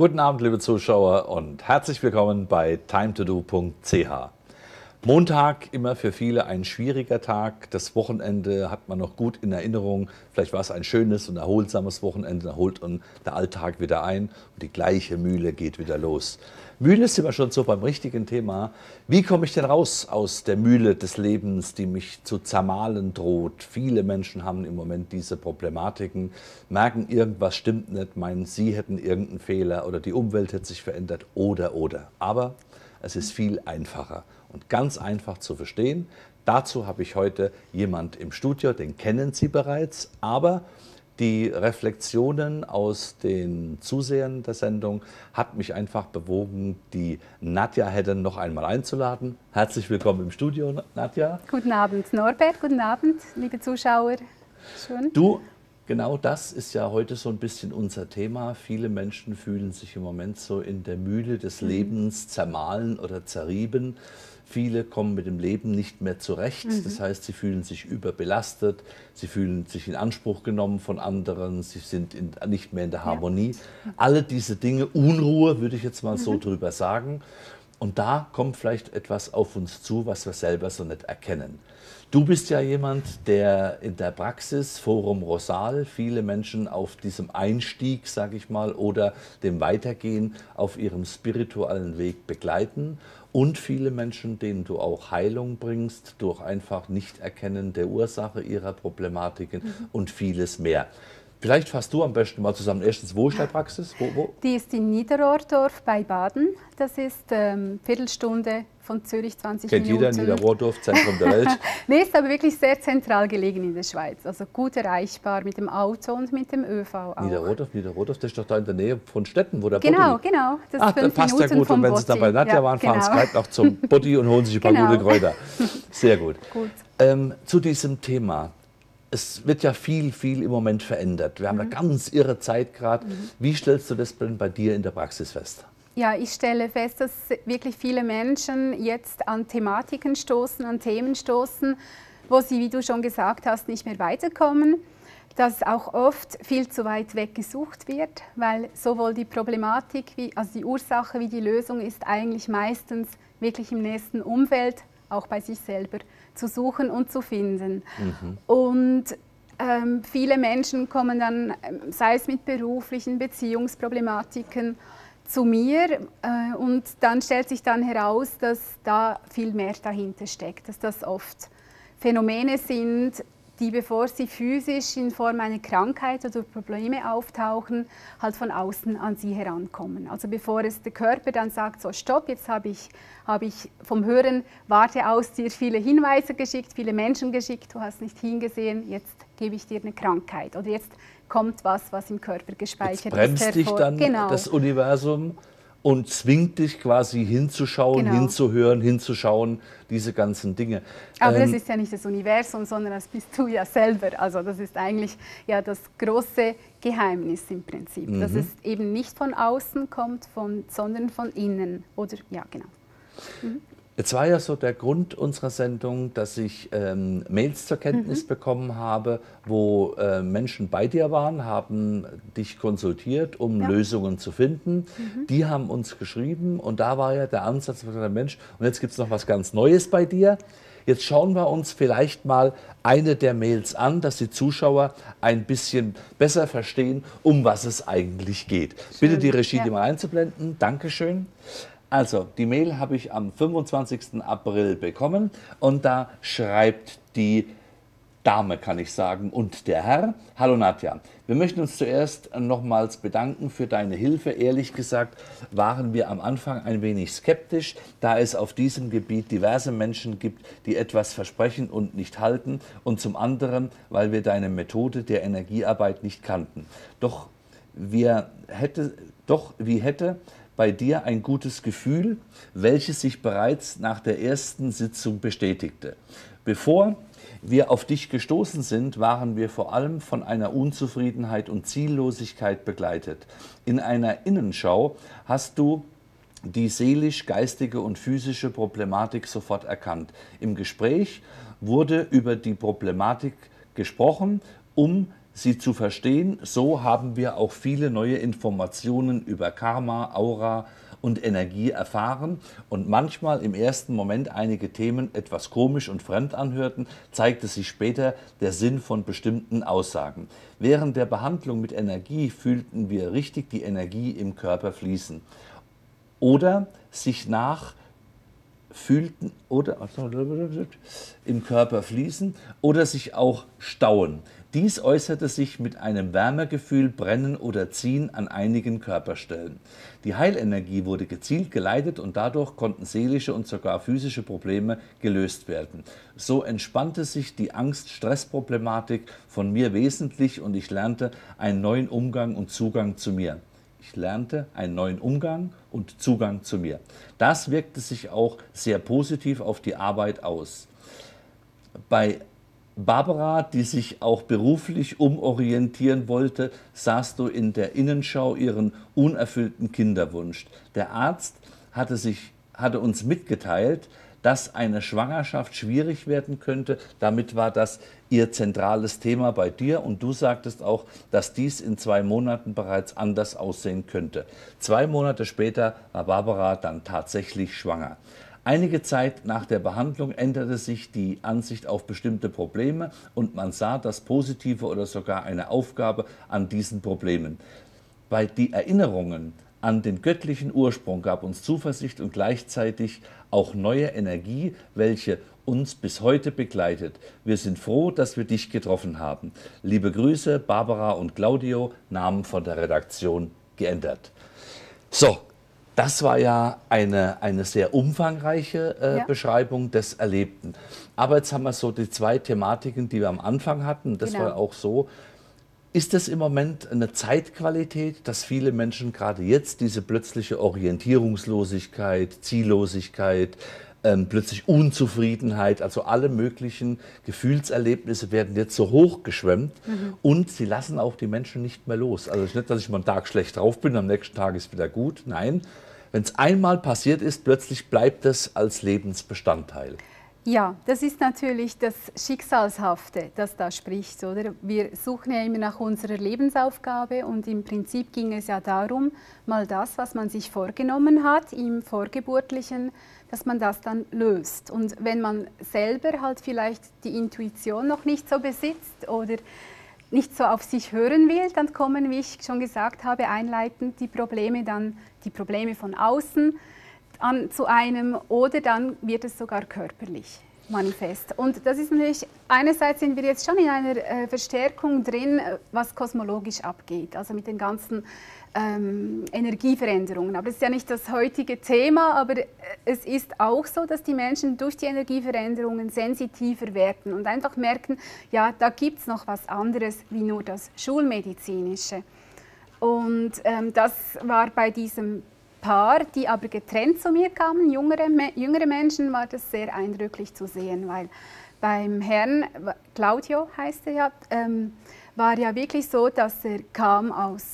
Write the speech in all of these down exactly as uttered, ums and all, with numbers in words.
Guten Abend, liebe Zuschauer, und herzlich willkommen bei time to do punkt c h. Montag immer für viele ein schwieriger Tag. Das Wochenende hat man noch gut in Erinnerung. Vielleicht war es ein schönes und erholsames Wochenende. Da holt und der Alltag wieder ein und die gleiche Mühle geht wieder los. Mühle sind wir schon so beim richtigen Thema. Wie komme ich denn raus aus der Mühle des Lebens, die mich zu zermahlen droht? Viele Menschen haben im Moment diese Problematiken, merken, irgendwas stimmt nicht, meinen, sie hätten irgendeinen Fehler oder die Umwelt hätte sich verändert oder, oder. Aber es ist viel einfacher und ganz einfach zu verstehen. Dazu habe ich heute jemand im Studio, den kennen Sie bereits, aber die Reflexionen aus den Zusehern der Sendung hat mich einfach bewogen, die Nadja Hedden noch einmal einzuladen. Herzlich willkommen im Studio, Nadja. Guten Abend, Norbert. Guten Abend, liebe Zuschauer. Schön. Du, genau das ist ja heute so ein bisschen unser Thema. Viele Menschen fühlen sich im Moment so in der Mühle des Lebens zermahlen oder zerrieben. Viele kommen mit dem Leben nicht mehr zurecht, mhm. das heißt, sie fühlen sich überbelastet, sie fühlen sich in Anspruch genommen von anderen, sie sind in, nicht mehr in der Harmonie. Ja. Alle diese Dinge, Unruhe würde ich jetzt mal mhm. so drüber sagen. Und da kommt vielleicht etwas auf uns zu, was wir selber so nicht erkennen. Du bist ja jemand, der in der Praxis, Forum Rosal, viele Menschen auf diesem Einstieg, sage ich mal, oder dem Weitergehen auf ihrem spirituellen Weg begleiten und viele Menschen, denen du auch Heilung bringst, durch einfach Nicht-Erkennen der Ursache ihrer Problematiken mhm. und vieles mehr. Vielleicht fasst du am besten mal zusammen. Erstens, wo ist deine Praxis? Wo, wo? Die ist in Niederrohrdorf bei Baden. Das ist ähm, Viertelstunde von Zürich, zwanzig Kennt Minuten. Kennt jeder, Niederrohrdorf, Zentrum der Welt. Nee, ist aber wirklich sehr zentral gelegen in der Schweiz. Also gut erreichbar mit dem Auto und mit dem ÖV auch. Niederrohdorf, Niederrohdorf, das ist doch da in der Nähe von Städten, wo der Genau, Botti... genau. Das Ach, das passt ja gut. Und wenn Sie dann bei Nadja ja, waren, fahren genau. Sie gleich noch zum Botti und holen sich ein paar genau. gute Kräuter. Sehr gut. gut. Ähm, zu diesem Thema. Es wird ja viel, viel im Moment verändert. Wir haben mhm. eine ganz irre Zeit gerade. Mhm. Wie stellst du das denn bei dir in der Praxis fest? Ja, ich stelle fest, dass wirklich viele Menschen jetzt an Thematiken stoßen, an Themen stoßen, wo sie, wie du schon gesagt hast, nicht mehr weiterkommen. Dass auch oft viel zu weit weg gesucht wird, weil sowohl die Problematik, wie, also die Ursache wie die Lösung ist eigentlich meistens wirklich im nächsten Umfeld, auch bei sich selber, zu suchen und zu finden. Mhm. Und ähm, viele Menschen kommen dann, sei es mit beruflichen Beziehungsproblematiken, zu mir äh, und dann stellt sich dann heraus, dass da viel mehr dahinter steckt, dass das oft Phänomene sind, die, bevor sie physisch in Form einer Krankheit oder Probleme auftauchen, halt von außen an sie herankommen. Also bevor es der Körper dann sagt, so stopp, jetzt habe ich, habe ich vom Hören, warte aus dir viele Hinweise geschickt, viele Menschen geschickt, du hast nicht hingesehen, jetzt gebe ich dir eine Krankheit. Oder jetzt kommt was, was im Körper gespeichert jetzt bremst ist. Bremst dich dann genau. das Universum und zwingt dich quasi hinzuschauen, genau. hinzuhören, hinzuschauen, diese ganzen Dinge. Aber ähm, das ist ja nicht das Universum, sondern das bist du ja selber. Also das ist eigentlich ja das große Geheimnis im Prinzip, mhm. dass es eben nicht von außen kommt, von, sondern von innen. Oder ja, genau. Mhm. Jetzt war ja so der Grund unserer Sendung, dass ich ähm, Mails zur Kenntnis mhm. bekommen habe, wo äh, Menschen bei dir waren, haben dich konsultiert, um ja. Lösungen zu finden. Mhm. Die haben uns geschrieben und da war ja der Ansatz, der Mensch, und jetzt gibt es noch was ganz Neues bei dir. Jetzt schauen wir uns vielleicht mal eine der Mails an, dass die Zuschauer ein bisschen besser verstehen, um was es eigentlich geht. Schön. Bitte die Regie ja. mal einzublenden. Dankeschön. Also, die Mail habe ich am fünfundzwanzigsten April bekommen und da schreibt die Dame, kann ich sagen, und der Herr: Hallo Nadja, wir möchten uns zuerst nochmals bedanken für deine Hilfe. Ehrlich gesagt waren wir am Anfang ein wenig skeptisch, da es auf diesem Gebiet diverse Menschen gibt, die etwas versprechen und nicht halten, und zum anderen, weil wir deine Methode der Energiearbeit nicht kannten. Doch, wir hätte, doch wie hätte bei dir ein gutes Gefühl, welches sich bereits nach der ersten Sitzung bestätigte. Bevor wir auf dich gestoßen sind, waren wir vor allem von einer Unzufriedenheit und Ziellosigkeit begleitet. In einer Innenschau hast du die seelisch-geistige und physische Problematik sofort erkannt. Im Gespräch wurde über die Problematik gesprochen, um sie zu verstehen. So haben wir auch viele neue Informationen über Karma, Aura und Energie erfahren. Und manchmal im ersten Moment einige Themen etwas komisch und fremd anhörten, zeigte sich später der Sinn von bestimmten Aussagen. Während der Behandlung mit Energie fühlten wir richtig die Energie im Körper fließen. Oder sich nach fühlten oder im Körper fließen oder sich auch stauen. Dies äußerte sich mit einem Wärmegefühl, Brennen oder Ziehen an einigen Körperstellen. Die Heilenergie wurde gezielt geleitet und dadurch konnten seelische und sogar physische Probleme gelöst werden. So entspannte sich die Angst-Stress-Problematik von mir wesentlich und ich lernte einen neuen Umgang und Zugang zu mir. Ich lernte einen neuen Umgang und Zugang zu mir. Das wirkte sich auch sehr positiv auf die Arbeit aus. Bei Barbara, die sich auch beruflich umorientieren wollte, sahst du in der Innenschau ihren unerfüllten Kinderwunsch. Der Arzt hatte, sich, hatte uns mitgeteilt, dass eine Schwangerschaft schwierig werden könnte. Damit war das ihr zentrales Thema bei dir und du sagtest auch, dass dies in zwei Monaten bereits anders aussehen könnte. Zwei Monate später war Barbara dann tatsächlich schwanger. Einige Zeit nach der Behandlung änderte sich die Ansicht auf bestimmte Probleme und man sah das Positive oder sogar eine Aufgabe an diesen Problemen. Weil die Erinnerungen an den göttlichen Ursprung gab uns Zuversicht und gleichzeitig auch neue Energie, welche uns bis heute begleitet. Wir sind froh, dass wir dich getroffen haben. Liebe Grüße, Barbara und Claudio, Namen von der Redaktion geändert. So, das war ja eine, eine sehr umfangreiche äh, ja. Beschreibung des Erlebten. Aber jetzt haben wir so die zwei Thematiken, die wir am Anfang hatten. Das genau. war auch so. Ist es im Moment eine Zeitqualität, dass viele Menschen gerade jetzt diese plötzliche Orientierungslosigkeit, Ziellosigkeit, ähm, plötzlich Unzufriedenheit, also alle möglichen Gefühlserlebnisse werden jetzt so hochgeschwemmt mhm. und sie lassen auch die Menschen nicht mehr los. Also nicht, dass ich mal einen Tag schlecht drauf bin, am nächsten Tag ist wieder gut. Nein, wenn es einmal passiert ist, plötzlich bleibt es als Lebensbestandteil. Ja, das ist natürlich das Schicksalshafte, das da spricht, oder? Wir suchen ja immer nach unserer Lebensaufgabe und im Prinzip ging es ja darum, mal das, was man sich vorgenommen hat im Vorgeburtlichen, dass man das dann löst. Und wenn man selber halt vielleicht die Intuition noch nicht so besitzt oder nicht so auf sich hören will, dann kommen, wie ich schon gesagt habe, einleitend die Probleme, dann die Probleme von außen, An, zu einem oder dann wird es sogar körperlich manifest. Und das ist natürlich, einerseits sind wir jetzt schon in einer äh, Verstärkung drin, was kosmologisch abgeht, also mit den ganzen ähm, Energieveränderungen. Aber das ist ja nicht das heutige Thema, aber es ist auch so, dass die Menschen durch die Energieveränderungen sensitiver werden und einfach merken, ja, da gibt es noch was anderes wie nur das Schulmedizinische. Und ähm, das war bei diesem Paar, die aber getrennt zu mir kamen, jüngere, jüngere Menschen, war das sehr eindrücklich zu sehen, weil beim Herrn, Claudio heißt er ja, ähm, war ja wirklich so, dass er kam aus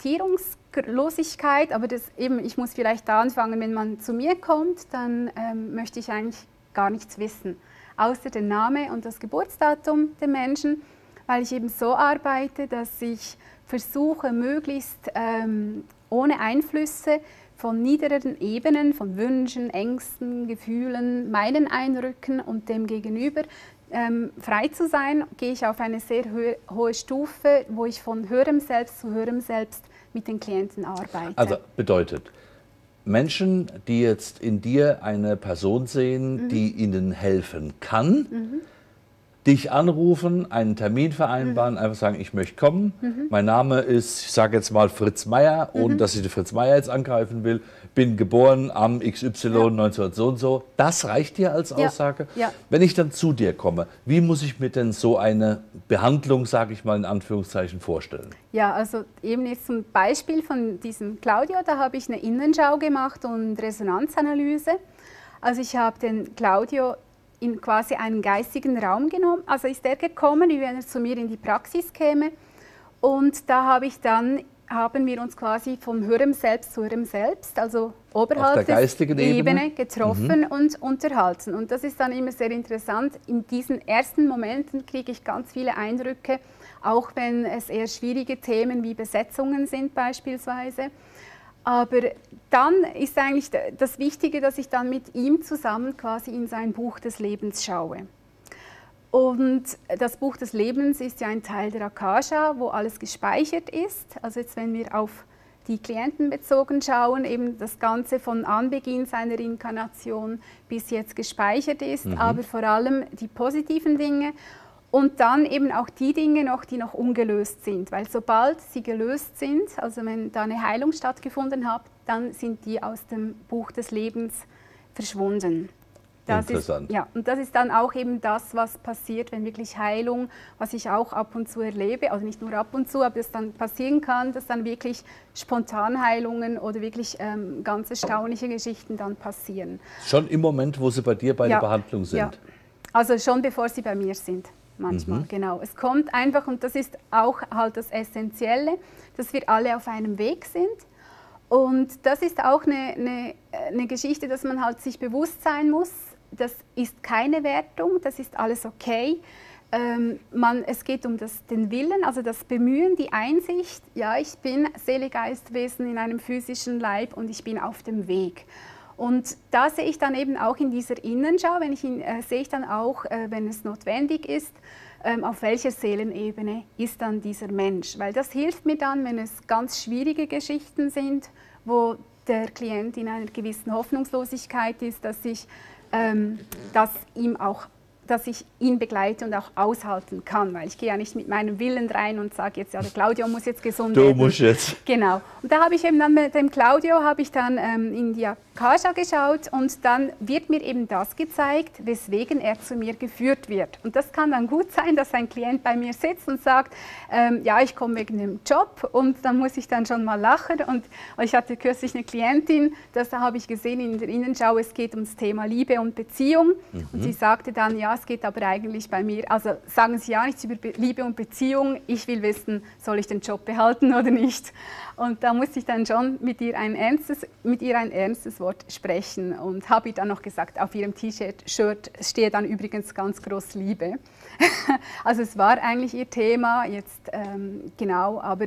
Orientierungslosigkeit, aber das eben, ich muss vielleicht da anfangen, wenn man zu mir kommt, dann ähm, möchte ich eigentlich gar nichts wissen, außer den Namen und das Geburtsdatum der Menschen, weil ich eben so arbeite, dass ich versuche, möglichst ähm, ohne Einflüsse von niederen Ebenen, von Wünschen, Ängsten, Gefühlen, meinen Einrücken und dem Gegenüber ähm, frei zu sein, gehe ich auf eine sehr hohe, hohe Stufe, wo ich von höherem Selbst zu höherem Selbst mit den Klienten arbeite. Also bedeutet, Menschen, die jetzt in dir eine Person sehen, mhm. die ihnen helfen kann, mhm. dich anrufen, einen Termin vereinbaren, mhm. einfach sagen, ich möchte kommen. Mhm. Mein Name ist, ich sage jetzt mal Fritz Meier, ohne mhm. dass ich den Fritz Meier jetzt angreifen will. Bin geboren am X Y ja. neunzehn so und so. Das reicht dir als Aussage? Ja. Ja. Wenn ich dann zu dir komme, wie muss ich mir denn so eine Behandlung, sage ich mal in Anführungszeichen, vorstellen? Ja, also eben jetzt zum Beispiel von diesem Claudio, da habe ich eine Innenschau gemacht und Resonanzanalyse. Also ich habe den Claudio in quasi einen geistigen Raum genommen. Also ist er gekommen, wie wenn er zu mir in die Praxis käme. Und da habe ich dann, haben wir uns quasi vom höherem Selbst zu höherem Selbst, also oberhalb der geistigen Ebene, Ebene getroffen mhm. und unterhalten. Und das ist dann immer sehr interessant. In diesen ersten Momenten kriege ich ganz viele Eindrücke, auch wenn es eher schwierige Themen wie Besetzungen sind beispielsweise. Aber dann ist eigentlich das Wichtige, dass ich dann mit ihm zusammen quasi in sein Buch des Lebens schaue. Und das Buch des Lebens ist ja ein Teil der Akasha, wo alles gespeichert ist. Also jetzt, wenn wir auf die Klienten bezogen schauen, eben das Ganze von Anbeginn seiner Inkarnation bis jetzt gespeichert ist, mhm. aber vor allem die positiven Dinge und dann eben auch die Dinge noch, die noch ungelöst sind. Weil sobald sie gelöst sind, also wenn da eine Heilung stattgefunden hat, dann sind die aus dem Buch des Lebens verschwunden. Das Interessant. Ist, ja, und das ist dann auch eben das, was passiert, wenn wirklich Heilung, was ich auch ab und zu erlebe, also nicht nur ab und zu, aber es dann passieren kann, dass dann wirklich Spontanheilungen oder wirklich ähm, ganz erstaunliche Geschichten dann passieren. Schon im Moment, wo sie bei dir bei ja, der Behandlung sind? Ja, also schon bevor sie bei mir sind, manchmal, mhm. genau. Es kommt einfach, und das ist auch halt das Essentielle, dass wir alle auf einem Weg sind. Und das ist auch eine, eine, eine Geschichte, dass man halt sich bewusst sein muss. Das ist keine Wertung, das ist alles okay. Ähm, man, es geht um das, den Willen, also das Bemühen, die Einsicht, ja, ich bin Seele, Geist, Wesen in einem physischen Leib und ich bin auf dem Weg. Und da sehe ich dann eben auch in dieser Innenschau, wenn ich ihn, äh, sehe ich dann auch, äh, wenn es notwendig ist, ähm, auf welcher Seelenebene ist dann dieser Mensch. Weil das hilft mir dann, wenn es ganz schwierige Geschichten sind, wo der Klient in einer gewissen Hoffnungslosigkeit ist, dass ich Ähm, dass, ihm auch, dass ich ihn begleite und auch aushalten kann, weil ich gehe ja nicht mit meinem Willen rein und sage jetzt, ja, der Claudio muss jetzt gesund werden. Du musst jetzt. Genau. Und da habe ich eben dann mit dem Claudio habe ich dann ähm, in die Akasha geschaut und dann wird mir eben das gezeigt, weswegen er zu mir geführt wird. Und das kann dann gut sein, dass ein Klient bei mir sitzt und sagt, ähm, ja, ich komme wegen dem Job, und dann muss ich dann schon mal lachen. Und ich hatte kürzlich eine Klientin, das habe ich gesehen in der Innenschau, es geht ums Thema Liebe und Beziehung. Mhm. Und sie sagte dann, ja, es geht aber eigentlich bei mir, also sagen Sie ja nichts über Liebe und Beziehung, ich will wissen, soll ich den Job behalten oder nicht. Und da musste ich dann schon mit ihr ein ernstes, mit ihr ein ernstes Wort sprechen und habe ihr dann noch gesagt, auf ihrem T-Shirt Shirt steht dann übrigens ganz groß Liebe. Also es war eigentlich ihr Thema, jetzt ähm, genau, aber...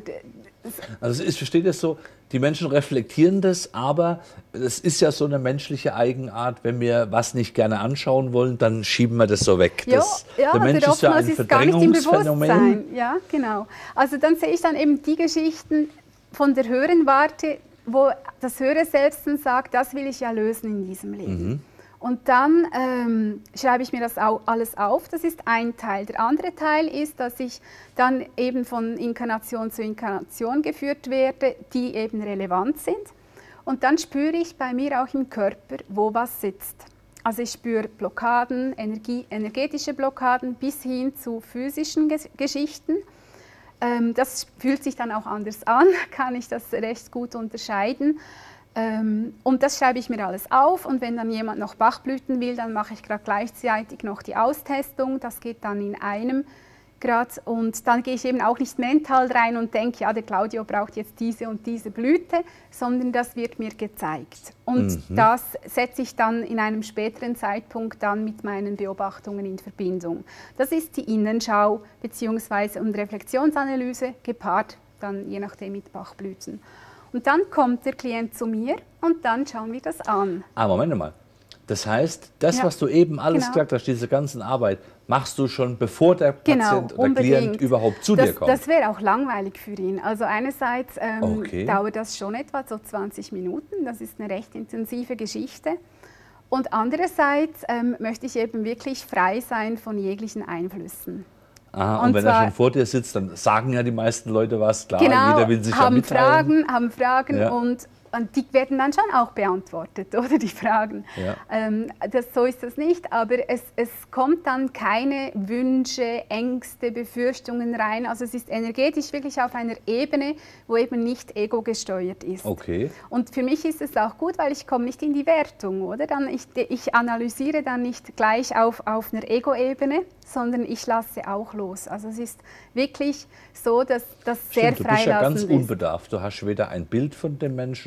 Also ich verstehe das so, die Menschen reflektieren das, aber es ist ja so eine menschliche Eigenart, wenn wir was nicht gerne anschauen wollen, dann schieben wir das so weg. Ja, das, ja, der Mensch ist ja ein ist gar nicht im Verdrängungsphänomen. Bewusstsein. Ja, genau. Also dann sehe ich dann eben die Geschichten von der höheren Warte, wo das höhere Selbst dann sagt, das will ich ja lösen in diesem Leben. Mhm. Und dann ähm, schreibe ich mir das auch alles auf, das ist ein Teil. Der andere Teil ist, dass ich dann eben von Inkarnation zu Inkarnation geführt werde, die eben relevant sind. Und dann spüre ich bei mir auch im Körper, wo was sitzt. Also ich spüre Blockaden, Energie, energetische Blockaden bis hin zu physischen Ges- Geschichten. Ähm, das fühlt sich dann auch anders an, kann ich das recht gut unterscheiden. Ähm, und das schreibe ich mir alles auf, und wenn dann jemand noch Bachblüten will, dann mache ich gerade gleichzeitig noch die Austestung. Das geht dann in einem Grad, und dann gehe ich eben auch nicht mental rein und denke, ja, der Claudio braucht jetzt diese und diese Blüte, sondern das wird mir gezeigt. Und mhm. das setze ich dann in einem späteren Zeitpunkt dann mit meinen Beobachtungen in Verbindung. Das ist die Innenschau bzw. und Reflexionsanalyse gepaart dann je nachdem mit Bachblüten. Und dann kommt der Klient zu mir und dann schauen wir das an. Ah, Moment mal. Das heißt, das, ja, was du eben alles genau. gesagt hast, diese ganzen Arbeit, machst du schon, bevor der Patient genau, oder Klient überhaupt zu das, dir kommt? Das wäre auch langweilig für ihn. Also einerseits ähm, okay. dauert das schon etwa so zwanzig Minuten. Das ist eine recht intensive Geschichte. Und andererseits ähm, möchte ich eben wirklich frei sein von jeglichen Einflüssen. Aha, und, und wenn er schon vor dir sitzt, dann sagen ja die meisten Leute was, klar, genau, jeder will sich haben ja mitteilen. Fragen, haben Fragen ja. und, und die werden dann schon auch beantwortet, oder die Fragen. Ja. Ähm, das, so ist das nicht, aber es, es kommt dann keine Wünsche, Ängste, Befürchtungen rein. Also es ist energetisch wirklich auf einer Ebene, wo eben nicht ego gesteuert ist. Okay. Und für mich ist es auch gut, weil ich komme nicht in die Wertung, oder? Dann ich, ich analysiere dann nicht gleich auf, auf einer Ego-Ebene, sondern ich lasse auch los. Also es ist wirklich so, dass das sehr freilassend ist. Du bist ja ganz unbedarft. Du hast weder ein Bild von dem Menschen,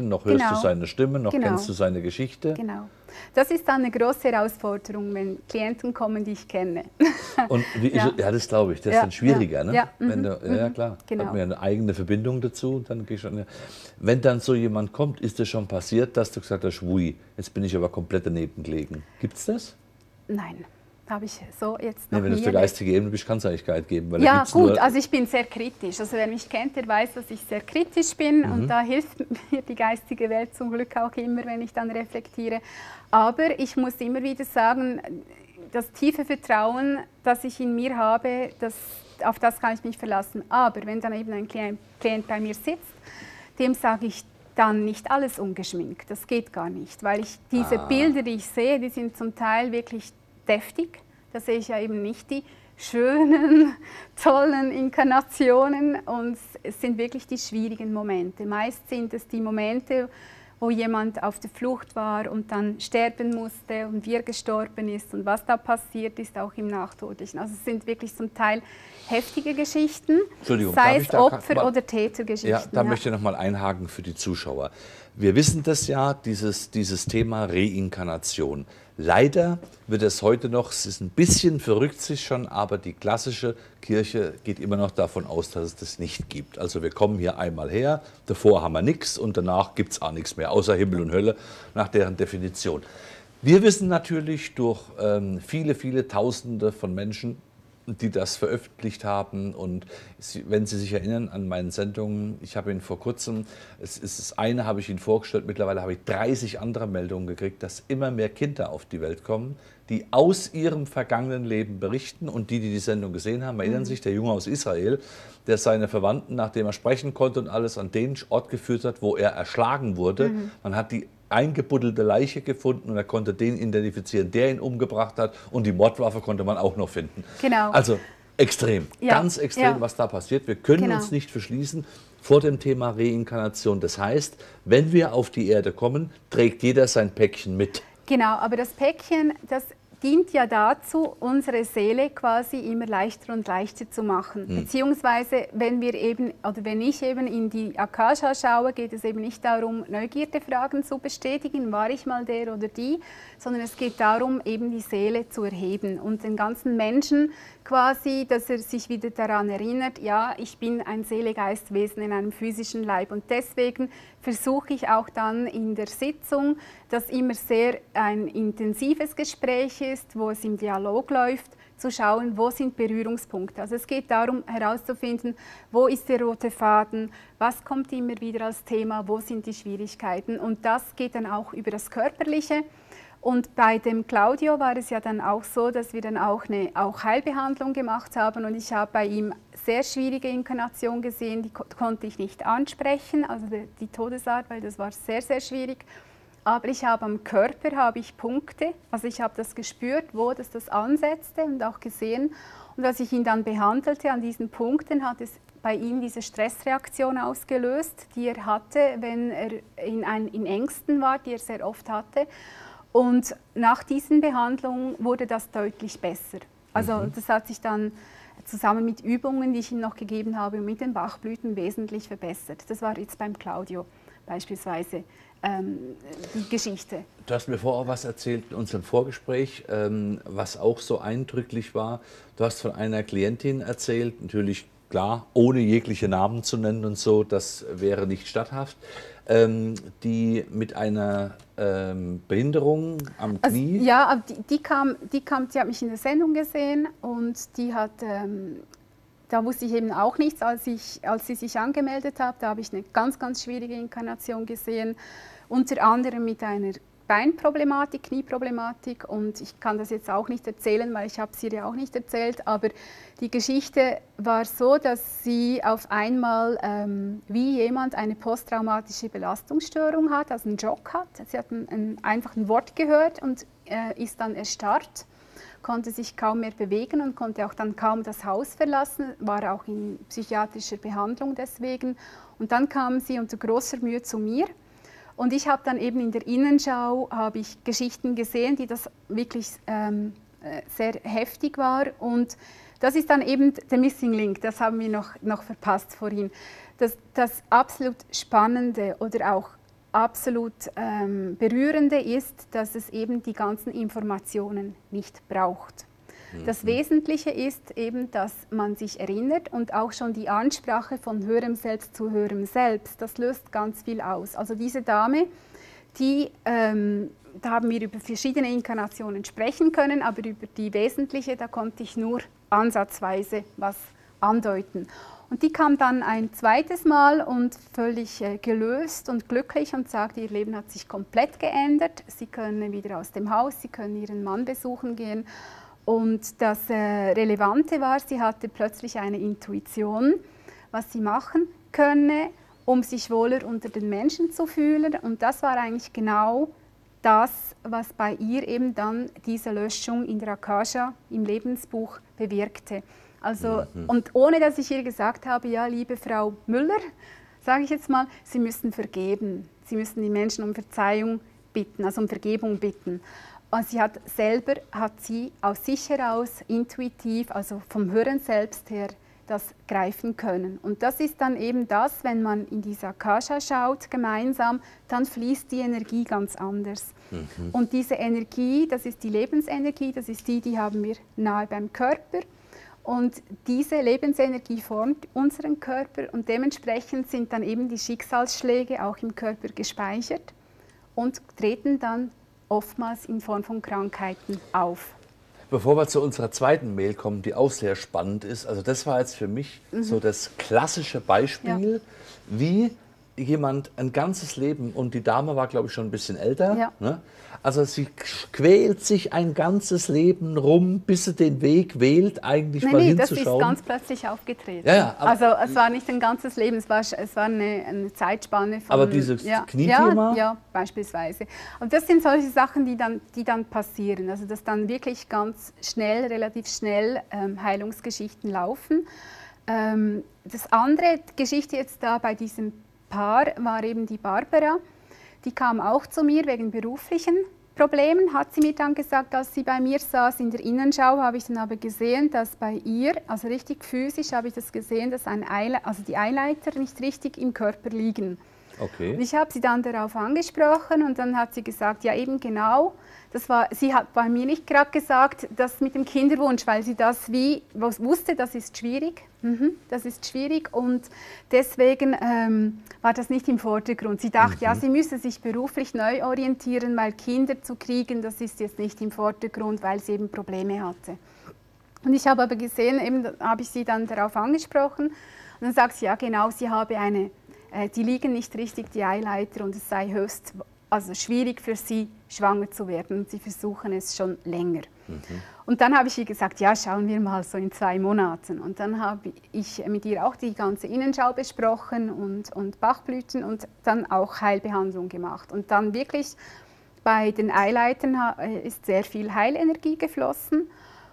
noch hörst genau. du seine Stimme, noch genau. kennst du seine Geschichte. Genau. Das ist dann eine große Herausforderung, wenn Klienten kommen, die ich kenne. Und wie ja. Ist, ja, das glaube ich, das ja. ist dann schwieriger. Ja, ne? ja. Wenn Mhm. du, ja klar, genau. hat man ja eine eigene Verbindung dazu. Dann geh ich schon, ja. Wenn dann so jemand kommt, ist es schon passiert, dass du gesagt hast, wui, jetzt bin ich aber komplett daneben gelegen. Gibt es das? Nein. Habe ich so jetzt noch nee, wenn du auf der geistigen Ebene bist, kann es eigentlich gar nicht geben. Weil ja gut, also ich bin sehr kritisch. Also wer mich kennt, der weiß, dass ich sehr kritisch bin mhm. und da hilft mir die geistige Welt zum Glück auch immer, wenn ich dann reflektiere. Aber ich muss immer wieder sagen, das tiefe Vertrauen, das ich in mir habe, das, auf das kann ich mich verlassen. Aber wenn dann eben ein Klient, Klient bei mir sitzt, dem sage ich dann nicht alles ungeschminkt. Das geht gar nicht, weil ich diese ah. Bilder, die ich sehe, die sind zum Teil wirklich deftig. Da sehe ich ja eben nicht die schönen, tollen Inkarnationen und es sind wirklich die schwierigen Momente. Meist sind es die Momente, wo jemand auf der Flucht war und dann sterben musste und wie er gestorben ist und was da passiert ist, auch im Nachtodlichen. Also es sind wirklich zum Teil heftige Geschichten, sei es Opfer- mal, oder Tätergeschichten. Ja, da ja. möchte ich noch mal einhaken für die Zuschauer. Wir wissen das ja, dieses, dieses Thema Reinkarnation. Leider wird es heute noch, es ist ein bisschen verrückt sich schon, aber die klassische Kirche geht immer noch davon aus, dass es das nicht gibt. Also wir kommen hier einmal her, davor haben wir nichts und danach gibt es auch nichts mehr, außer Himmel und Hölle, nach deren Definition. Wir wissen natürlich durch ähm, viele, viele Tausende von Menschen, die das veröffentlicht haben. Und wenn Sie sich erinnern an meine Sendungen, ich habe Ihnen vor kurzem, es ist das eine, habe ich Ihnen vorgestellt, mittlerweile habe ich dreißig andere Meldungen gekriegt, dass immer mehr Kinder auf die Welt kommen, die aus ihrem vergangenen Leben berichten. Und die, die die Sendung gesehen haben, erinnern sich, der Junge aus Israel, der seine Verwandten, nachdem er sprechen konnte und alles, an den Ort geführt hat, wo er erschlagen wurde. Mhm. Man hat die eingebuddelte Leiche gefunden und er konnte den identifizieren, der ihn umgebracht hat und die Mordwaffe konnte man auch noch finden. Genau. Also extrem, ja. ganz extrem, ja. was da passiert. Wir können genau. uns nicht verschließen vor dem Thema Reinkarnation. Das heißt, wenn wir auf die Erde kommen, trägt jeder sein Päckchen mit. Genau, aber das Päckchen, das dient ja dazu, unsere Seele quasi immer leichter und leichter zu machen. Hm. Beziehungsweise, wenn wir eben, oder wenn ich eben in die Akasha schaue, geht es eben nicht darum, Neugierdefragen zu bestätigen, war ich mal der oder die, sondern es geht darum, eben die Seele zu erheben und den ganzen Menschen quasi, dass er sich wieder daran erinnert, ja, ich bin ein Seele-Geist-Wesen in einem physischen Leib und deswegen versuche ich auch dann in der Sitzung, dass immer sehr ein intensives Gespräch ist, wo es im Dialog läuft, zu schauen, wo sind Berührungspunkte. Also es geht darum herauszufinden, wo ist der rote Faden, was kommt immer wieder als Thema, wo sind die Schwierigkeiten und das geht dann auch über das Körperliche. Und bei dem Claudio war es ja dann auch so, dass wir dann auch eine auch Heilbehandlung gemacht haben und ich habe bei ihm sehr schwierige Inkarnation gesehen, die ko konnte ich nicht ansprechen, also die, die Todesart, weil das war sehr, sehr schwierig. Aber ich habe am Körper habe ich Punkte, also ich habe das gespürt, wo das, das ansetzte und auch gesehen. Und als ich ihn dann behandelte an diesen Punkten, hat es bei ihm diese Stressreaktion ausgelöst, die er hatte, wenn er in, ein, in Ängsten war, die er sehr oft hatte. Und nach diesen Behandlungen wurde das deutlich besser. Also mhm. das hat sich dann zusammen mit Übungen, die ich ihm noch gegeben habe, mit den Bachblüten wesentlich verbessert. Das war jetzt beim Claudio beispielsweise ähm, die Geschichte. Du hast mir vorher was erzählt in unserem Vorgespräch, ähm, was auch so eindrücklich war. Du hast von einer Klientin erzählt, natürlich klar, ohne jegliche Namen zu nennen und so, das wäre nicht statthaft, ähm, die mit einer ähm, Behinderung am Knie... Also, ja, die, die, kam, die kam, die hat mich in der Sendung gesehen und die hat, ähm, da wusste ich eben auch nichts, als, ich, als sie sich angemeldet hat, da habe ich eine ganz, ganz schwierige Inkarnation gesehen, unter anderem mit einer Beinproblematik, Knieproblematik und ich kann das jetzt auch nicht erzählen, weil ich habe es ihr ja auch nicht erzählt, aber die Geschichte war so, dass sie auf einmal ähm, wie jemand eine posttraumatische Belastungsstörung hat, also einen Schock hat. Sie hat ein, ein, einfach ein Wort gehört und äh, ist dann erstarrt, konnte sich kaum mehr bewegen und konnte auch dann kaum das Haus verlassen, war auch in psychiatrischer Behandlung deswegen. Und dann kam sie unter großer Mühe zu mir. Und ich habe dann eben in der Innenschau habe ich Geschichten gesehen, die das wirklich ähm, sehr heftig war. Und das ist dann eben der Missing Link, das haben wir noch, noch verpasst vorhin. Das, das absolut Spannende oder auch absolut ähm, Berührende ist, dass es eben die ganzen Informationen nicht braucht. Das Wesentliche ist eben, dass man sich erinnert und auch schon die Ansprache von höherem Selbst zu höherem Selbst, das löst ganz viel aus. Also diese Dame, die, ähm, da haben wir über verschiedene Inkarnationen sprechen können, aber über die wesentliche, da konnte ich nur ansatzweise was andeuten. Und die kam dann ein zweites Mal und völlig äh, gelöst und glücklich und sagte, ihr Leben hat sich komplett geändert. Sie können wieder aus dem Haus, sie können ihren Mann besuchen gehen. Und das äh, Relevante war, sie hatte plötzlich eine Intuition, was sie machen könne, um sich wohler unter den Menschen zu fühlen. Und das war eigentlich genau das, was bei ihr eben dann diese Löschung in der Akasha im Lebensbuch bewirkte. Also, mhm. Und ohne, dass ich ihr gesagt habe, ja, liebe Frau Müller, sage ich jetzt mal, Sie müssen vergeben. Sie müssen die Menschen um Verzeihung bitten, also um Vergebung bitten. Und sie hat selber, hat sie aus sich heraus, intuitiv, also vom Hören selbst her, das greifen können. Und das ist dann eben das, wenn man in diese Akasha schaut, gemeinsam, dann fließt die Energie ganz anders. Mhm. Und diese Energie, das ist die Lebensenergie, das ist die, die haben wir nahe beim Körper. Und diese Lebensenergie formt unseren Körper und dementsprechend sind dann eben die Schicksalsschläge auch im Körper gespeichert und treten dann oftmals in Form von Krankheiten auf. Bevor wir zu unserer zweiten Mail kommen, die auch sehr spannend ist, also das war jetzt für mich mhm. so das klassische Beispiel, ja. wie jemand ein ganzes Leben, und die Dame war, glaube ich, schon ein bisschen älter, ja. ne? Also sie quält sich ein ganzes Leben rum, bis sie den Weg wählt, eigentlich nee, mal nee, hinzuschauen. Das ist ganz plötzlich aufgetreten. Ja, ja, also es war nicht ein ganzes Leben, es war, es war eine, eine Zeitspanne von... Aber dieses ja, Kniethema? Ja, ja, beispielsweise. Und das sind solche Sachen, die dann, die dann passieren, also dass dann wirklich ganz schnell, relativ schnell ähm, Heilungsgeschichten laufen. Ähm, das andere, die Geschichte jetzt da bei diesem Paar war eben die Barbara. Die kam auch zu mir wegen beruflichen Problemen, hat sie mir dann gesagt, als sie bei mir saß in der Innenschau, habe ich dann aber gesehen, dass bei ihr, also richtig physisch habe ich das gesehen, dass ein Eile, also die Eileiter nicht richtig im Körper liegen. Okay. Und ich habe sie dann darauf angesprochen und dann hat sie gesagt, ja eben genau, das war, sie hat bei mir nicht gerade gesagt, das mit dem Kinderwunsch, weil sie das wie wusste, das ist schwierig, mhm, das ist schwierig und deswegen ähm, war das nicht im Vordergrund. Sie dachte, mhm. ja, sie müsse sich beruflich neu orientieren, weil Kinder zu kriegen, das ist jetzt nicht im Vordergrund, weil sie eben Probleme hatte. Und ich habe aber gesehen, eben habe ich sie dann darauf angesprochen und dann sagt sie, ja genau, sie habe eine die liegen nicht richtig, die Eileiter, und es sei höchst also schwierig für sie, schwanger zu werden. Sie versuchen es schon länger. Mhm. Und dann habe ich ihr gesagt, ja, schauen wir mal so in zwei Monaten. Und dann habe ich mit ihr auch die ganze Innenschau besprochen und, und Bachblüten und dann auch Heilbehandlung gemacht. Und dann wirklich bei den Eileitern ist sehr viel Heilenergie geflossen.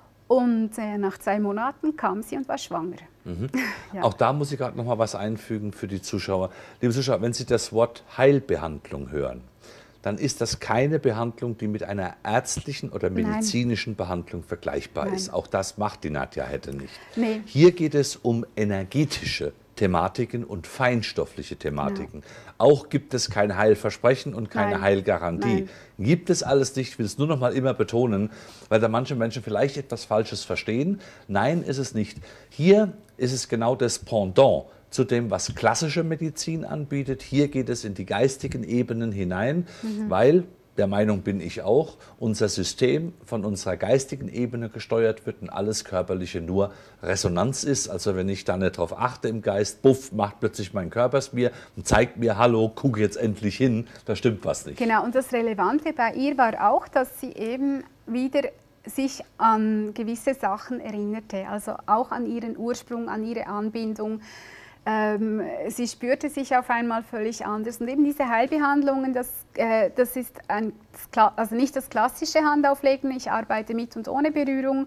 Und äh, nach zwei Monaten kam sie und war schwanger. Mhm. Ja. Auch da muss ich gerade noch mal was einfügen für die Zuschauer. Liebe Zuschauer, wenn Sie das Wort Heilbehandlung hören, dann ist das keine Behandlung, die mit einer ärztlichen oder medizinischen Nein. Behandlung vergleichbar Nein. ist. Auch das macht die Nadja Hedde nicht. Nee. Hier geht es um energetische Thematiken und feinstoffliche Thematiken. Ja. Auch gibt es kein Heilversprechen und keine Nein. Heilgarantie. Nein. Gibt es alles nicht, ich will es nur noch mal immer betonen, weil da manche Menschen vielleicht etwas Falsches verstehen. Nein, ist es nicht. Hier ist es genau das Pendant zu dem, was klassische Medizin anbietet. Hier geht es in die geistigen Ebenen hinein, mhm. weil, der Meinung bin ich auch, unser System von unserer geistigen Ebene gesteuert wird und alles Körperliche nur Resonanz ist. Also wenn ich da nicht darauf achte im Geist, buff, macht plötzlich mein Körper es mir und zeigt mir, hallo, guck jetzt endlich hin, da stimmt was nicht. Genau, und das Relevante bei ihr war auch, dass sie eben wieder sich an gewisse Sachen erinnerte, also auch an ihren Ursprung, an ihre Anbindung. Ähm, sie spürte sich auf einmal völlig anders. Und eben diese Heilbehandlungen, das, äh, das ist ein, also nicht das klassische Handauflegen, ich arbeite mit und ohne Berührung.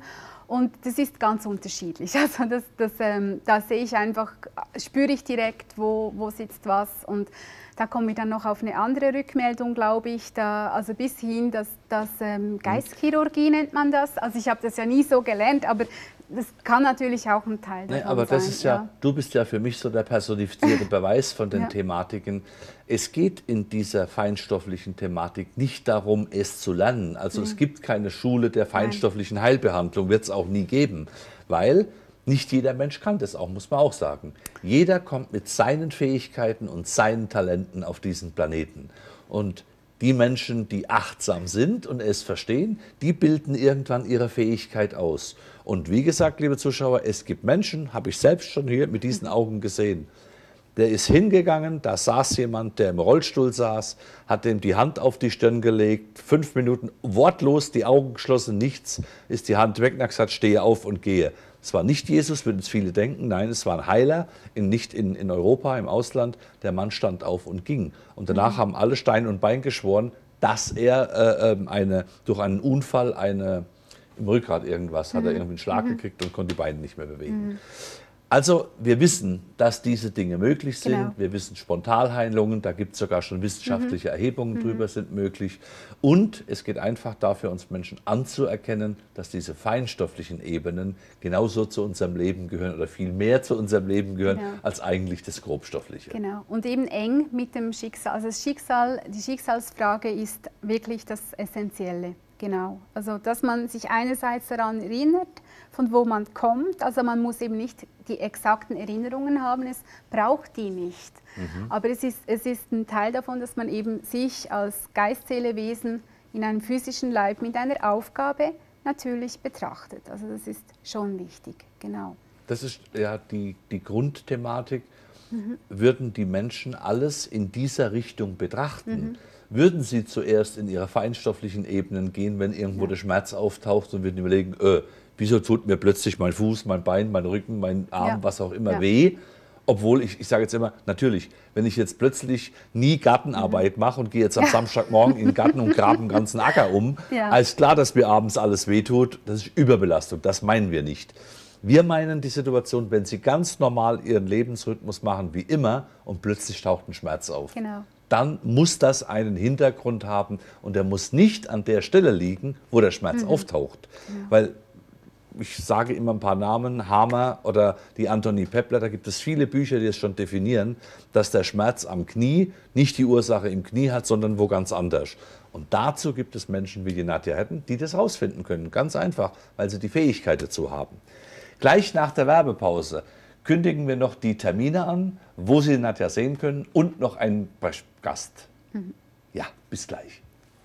Und das ist ganz unterschiedlich. Also das, das, ähm, da sehe ich einfach, spüre ich direkt, wo, wo sitzt was. Und da kommen wir dann noch auf eine andere Rückmeldung, glaube ich. Da, also bis hin, dass, dass ähm, Geistchirurgie nennt man das. Also ich habe das ja nie so gelernt, aber das kann natürlich auch ein Teil davon nee, aber das sein, ist ja, ja, du bist ja für mich so der personifizierte Beweis von den ja. Thematiken. Es geht in dieser feinstofflichen Thematik nicht darum, es zu lernen. Also mhm. es gibt keine Schule der feinstofflichen Nein. Heilbehandlung, wird es auch nie geben, weil nicht jeder Mensch kann das auch, muss man auch sagen. Jeder kommt mit seinen Fähigkeiten und seinen Talenten auf diesen Planeten. Und die Menschen, die achtsam sind und es verstehen, die bilden irgendwann ihre Fähigkeit aus. Und wie gesagt, liebe Zuschauer, es gibt Menschen, habe ich selbst schon hier mit diesen Augen gesehen, der ist hingegangen, da saß jemand, der im Rollstuhl saß, hat ihm die Hand auf die Stirn gelegt, fünf Minuten wortlos, die Augen geschlossen, nichts, ist die Hand weg und hat gesagt, stehe auf und gehe. Es war nicht Jesus, würden es viele denken, nein, es war ein Heiler, in, nicht in, in Europa, im Ausland. Der Mann stand auf und ging. Und danach mhm. haben alle Stein und Bein geschworen, dass er äh, eine, durch einen Unfall eine, im Rückgrat irgendwas, mhm. hat er irgendwie einen Schlag mhm. gekriegt und konnte die Beine nicht mehr bewegen. Mhm. Also wir wissen, dass diese Dinge möglich sind. Genau. Wir wissen Spontanheilungen, da gibt es sogar schon wissenschaftliche mhm. Erhebungen mhm. drüber, sind möglich. Und es geht einfach dafür, uns Menschen anzuerkennen, dass diese feinstofflichen Ebenen genauso zu unserem Leben gehören oder viel mehr zu unserem Leben gehören, genau. als eigentlich das Grobstoffliche. Genau, und eben eng mit dem Schicksal. Also das Schicksal, die Schicksalsfrage ist wirklich das Essentielle. Genau, also dass man sich einerseits daran erinnert, von wo man kommt, also man muss eben nicht die exakten Erinnerungen haben, es braucht die nicht. Mhm. Aber es ist, es ist ein Teil davon, dass man eben sich als Geist-Seele-Wesen in einem physischen Leib mit einer Aufgabe natürlich betrachtet. Also das ist schon wichtig, genau. Das ist ja die, die Grundthematik. Mhm. Würden die Menschen alles in dieser Richtung betrachten? Mhm. Würden sie zuerst in ihre feinstofflichen Ebenen gehen, wenn irgendwo ja. der Schmerz auftaucht und würden überlegen, äh, wieso tut mir plötzlich mein Fuß, mein Bein, mein Rücken, mein Arm, ja. was auch immer ja. weh? Obwohl, ich, ich sage jetzt immer, natürlich, wenn ich jetzt plötzlich nie Gartenarbeit mhm. mache und gehe jetzt am ja. Samstagmorgen in den Garten und grabe den ganzen Acker um, ja. ist klar, dass mir abends alles wehtut, das ist Überbelastung, das meinen wir nicht. Wir meinen die Situation, wenn Sie ganz normal Ihren Lebensrhythmus machen, wie immer, und plötzlich taucht ein Schmerz auf. Genau. Dann muss das einen Hintergrund haben und der muss nicht an der Stelle liegen, wo der Schmerz mhm. auftaucht. Ja. Weil, ich sage immer ein paar Namen, Hamer oder die Antonie Peppler, da gibt es viele Bücher, die es schon definieren, dass der Schmerz am Knie nicht die Ursache im Knie hat, sondern wo ganz anders. Und dazu gibt es Menschen wie die Nadja Hetten, die das rausfinden können, ganz einfach, weil sie die Fähigkeit dazu haben. Gleich nach der Werbepause kündigen wir noch die Termine an, wo Sie Nadja sehen können und noch einen Gast. Mhm. Ja, bis gleich.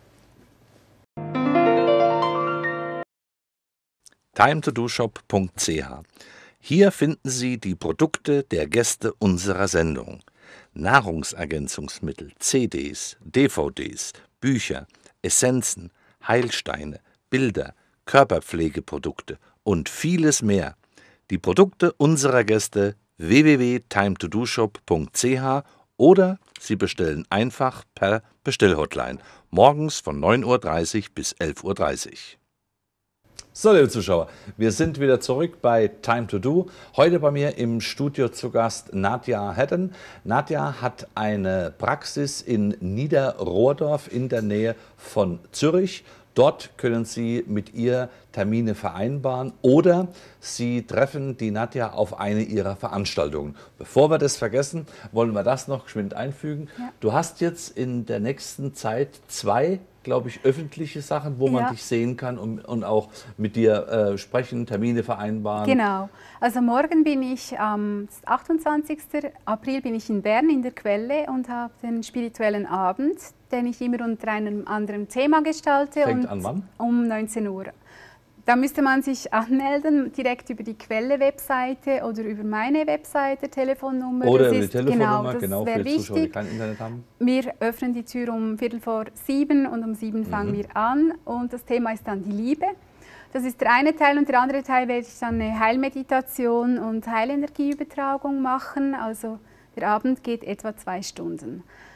time to do shop punkt c h. Hier finden Sie die Produkte der Gäste unserer Sendung. Nahrungsergänzungsmittel, C Ds, D V Ds, Bücher, Essenzen, Heilsteine, Bilder, Körperpflegeprodukte und vieles mehr. Die Produkte unserer Gäste w w w punkt time to do shop punkt c h oder Sie bestellen einfach per Bestellhotline morgens von neun Uhr dreißig bis elf Uhr dreißig. So, liebe Zuschauer, wir sind wieder zurück bei Time to Do. Heute bei mir im Studio zu Gast Nadja Hetten. Nadja hat eine Praxis in Niederrohrdorf in der Nähe von Zürich. Dort können Sie mit ihr Termine vereinbaren oder Sie treffen die Nadja auf eine ihrer Veranstaltungen. Bevor wir das vergessen, wollen wir das noch geschwind einfügen. Ja. Du hast jetzt in der nächsten Zeit zwei, glaube ich, öffentliche Sachen, wo man ja. dich sehen kann und, und auch mit dir äh, sprechen, Termine vereinbaren. Genau. Also morgen bin ich am ähm, achtundzwanzigsten April bin ich in Bern in der Quelle und habe den spirituellen Abend, den ich immer unter einem anderen Thema gestalte. Fängt und an wann? Um neunzehn Uhr. Da müsste man sich anmelden, direkt über die Quelle-Webseite oder über meine Webseite, Telefonnummer. Oder das über die ist, Telefonnummer, genau, genau für die Zuschauer, die wichtig. kein Internet haben. Wir öffnen die Tür um Viertel vor sieben und um sieben mhm. fangen wir an. Und das Thema ist dann die Liebe. Das ist der eine Teil und der andere Teil werde ich dann eine Heilmeditation und Heilenergieübertragung machen. Also der Abend geht etwa zwei Stunden.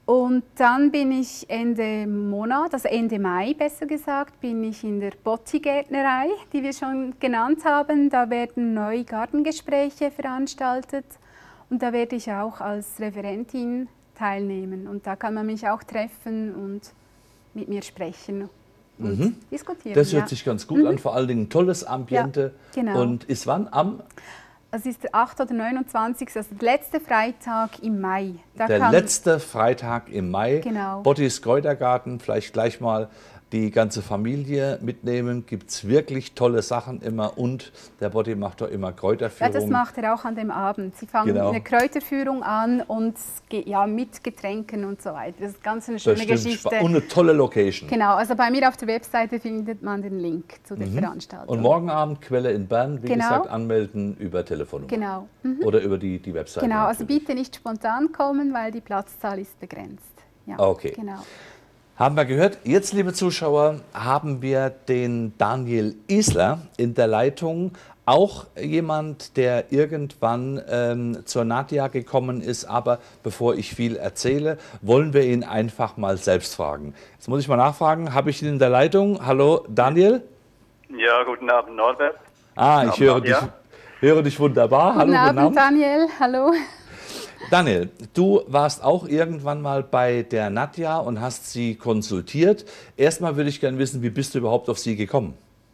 Und dann bin ich Ende Monat, also Ende Mai besser gesagt, bin ich in der Botti-Gärtnerei, die wir schon genannt haben. Da werden neue Gartengespräche veranstaltet und da werde ich auch als Referentin teilnehmen. Und da kann man mich auch treffen und mit mir sprechen und mhm. diskutieren. Das hört ja. sich ganz gut mhm. an, vor allen Dingen ein tolles Ambiente. Ja, genau. Und ist wann? Am? Es ist der achte oder neunundzwanzigste, also der letzte Freitag im Mai. Da der letzte Freitag im Mai. Genau. Bottis Kräutergarten, vielleicht gleich mal die ganze Familie mitnehmen. Gibt es wirklich tolle Sachen immer und der Botti macht doch immer Kräuterführung. Ja, das macht er auch an dem Abend. Sie fangen genau. eine Kräuterführung an und ja, mit Getränken und so weiter. Das ist ganz eine schöne Geschichte. Und eine tolle Location. Genau, also bei mir auf der Webseite findet man den Link zu der mhm. Veranstaltung. Und morgen Abend Quelle in Bern, wie genau. gesagt, anmelden über Telefonnummer. Genau. Mhm. Oder über die, die Webseite. Genau, natürlich. also bitte nicht spontan kommen, weil die Platzzahl ist begrenzt. Ja, okay. Genau. Haben wir gehört. Jetzt, liebe Zuschauer, haben wir den Daniel Isler in der Leitung. Auch jemand, der irgendwann ähm, zur Nadja gekommen ist. Aber bevor ich viel erzähle, wollen wir ihn einfach mal selbst fragen. Jetzt muss ich mal nachfragen, habe ich ihn in der Leitung? Hallo, Daniel? Ja, guten Abend, Norbert. Ah, ich höre dich, höre dich wunderbar. Guten Hallo, Abend, guten Abend, Daniel. Hallo. Daniel, du warst auch irgendwann mal bei der Nadja und hast sie konsultiert. Erstmal würde ich gerne wissen, wie bist du überhaupt auf sie gekommen?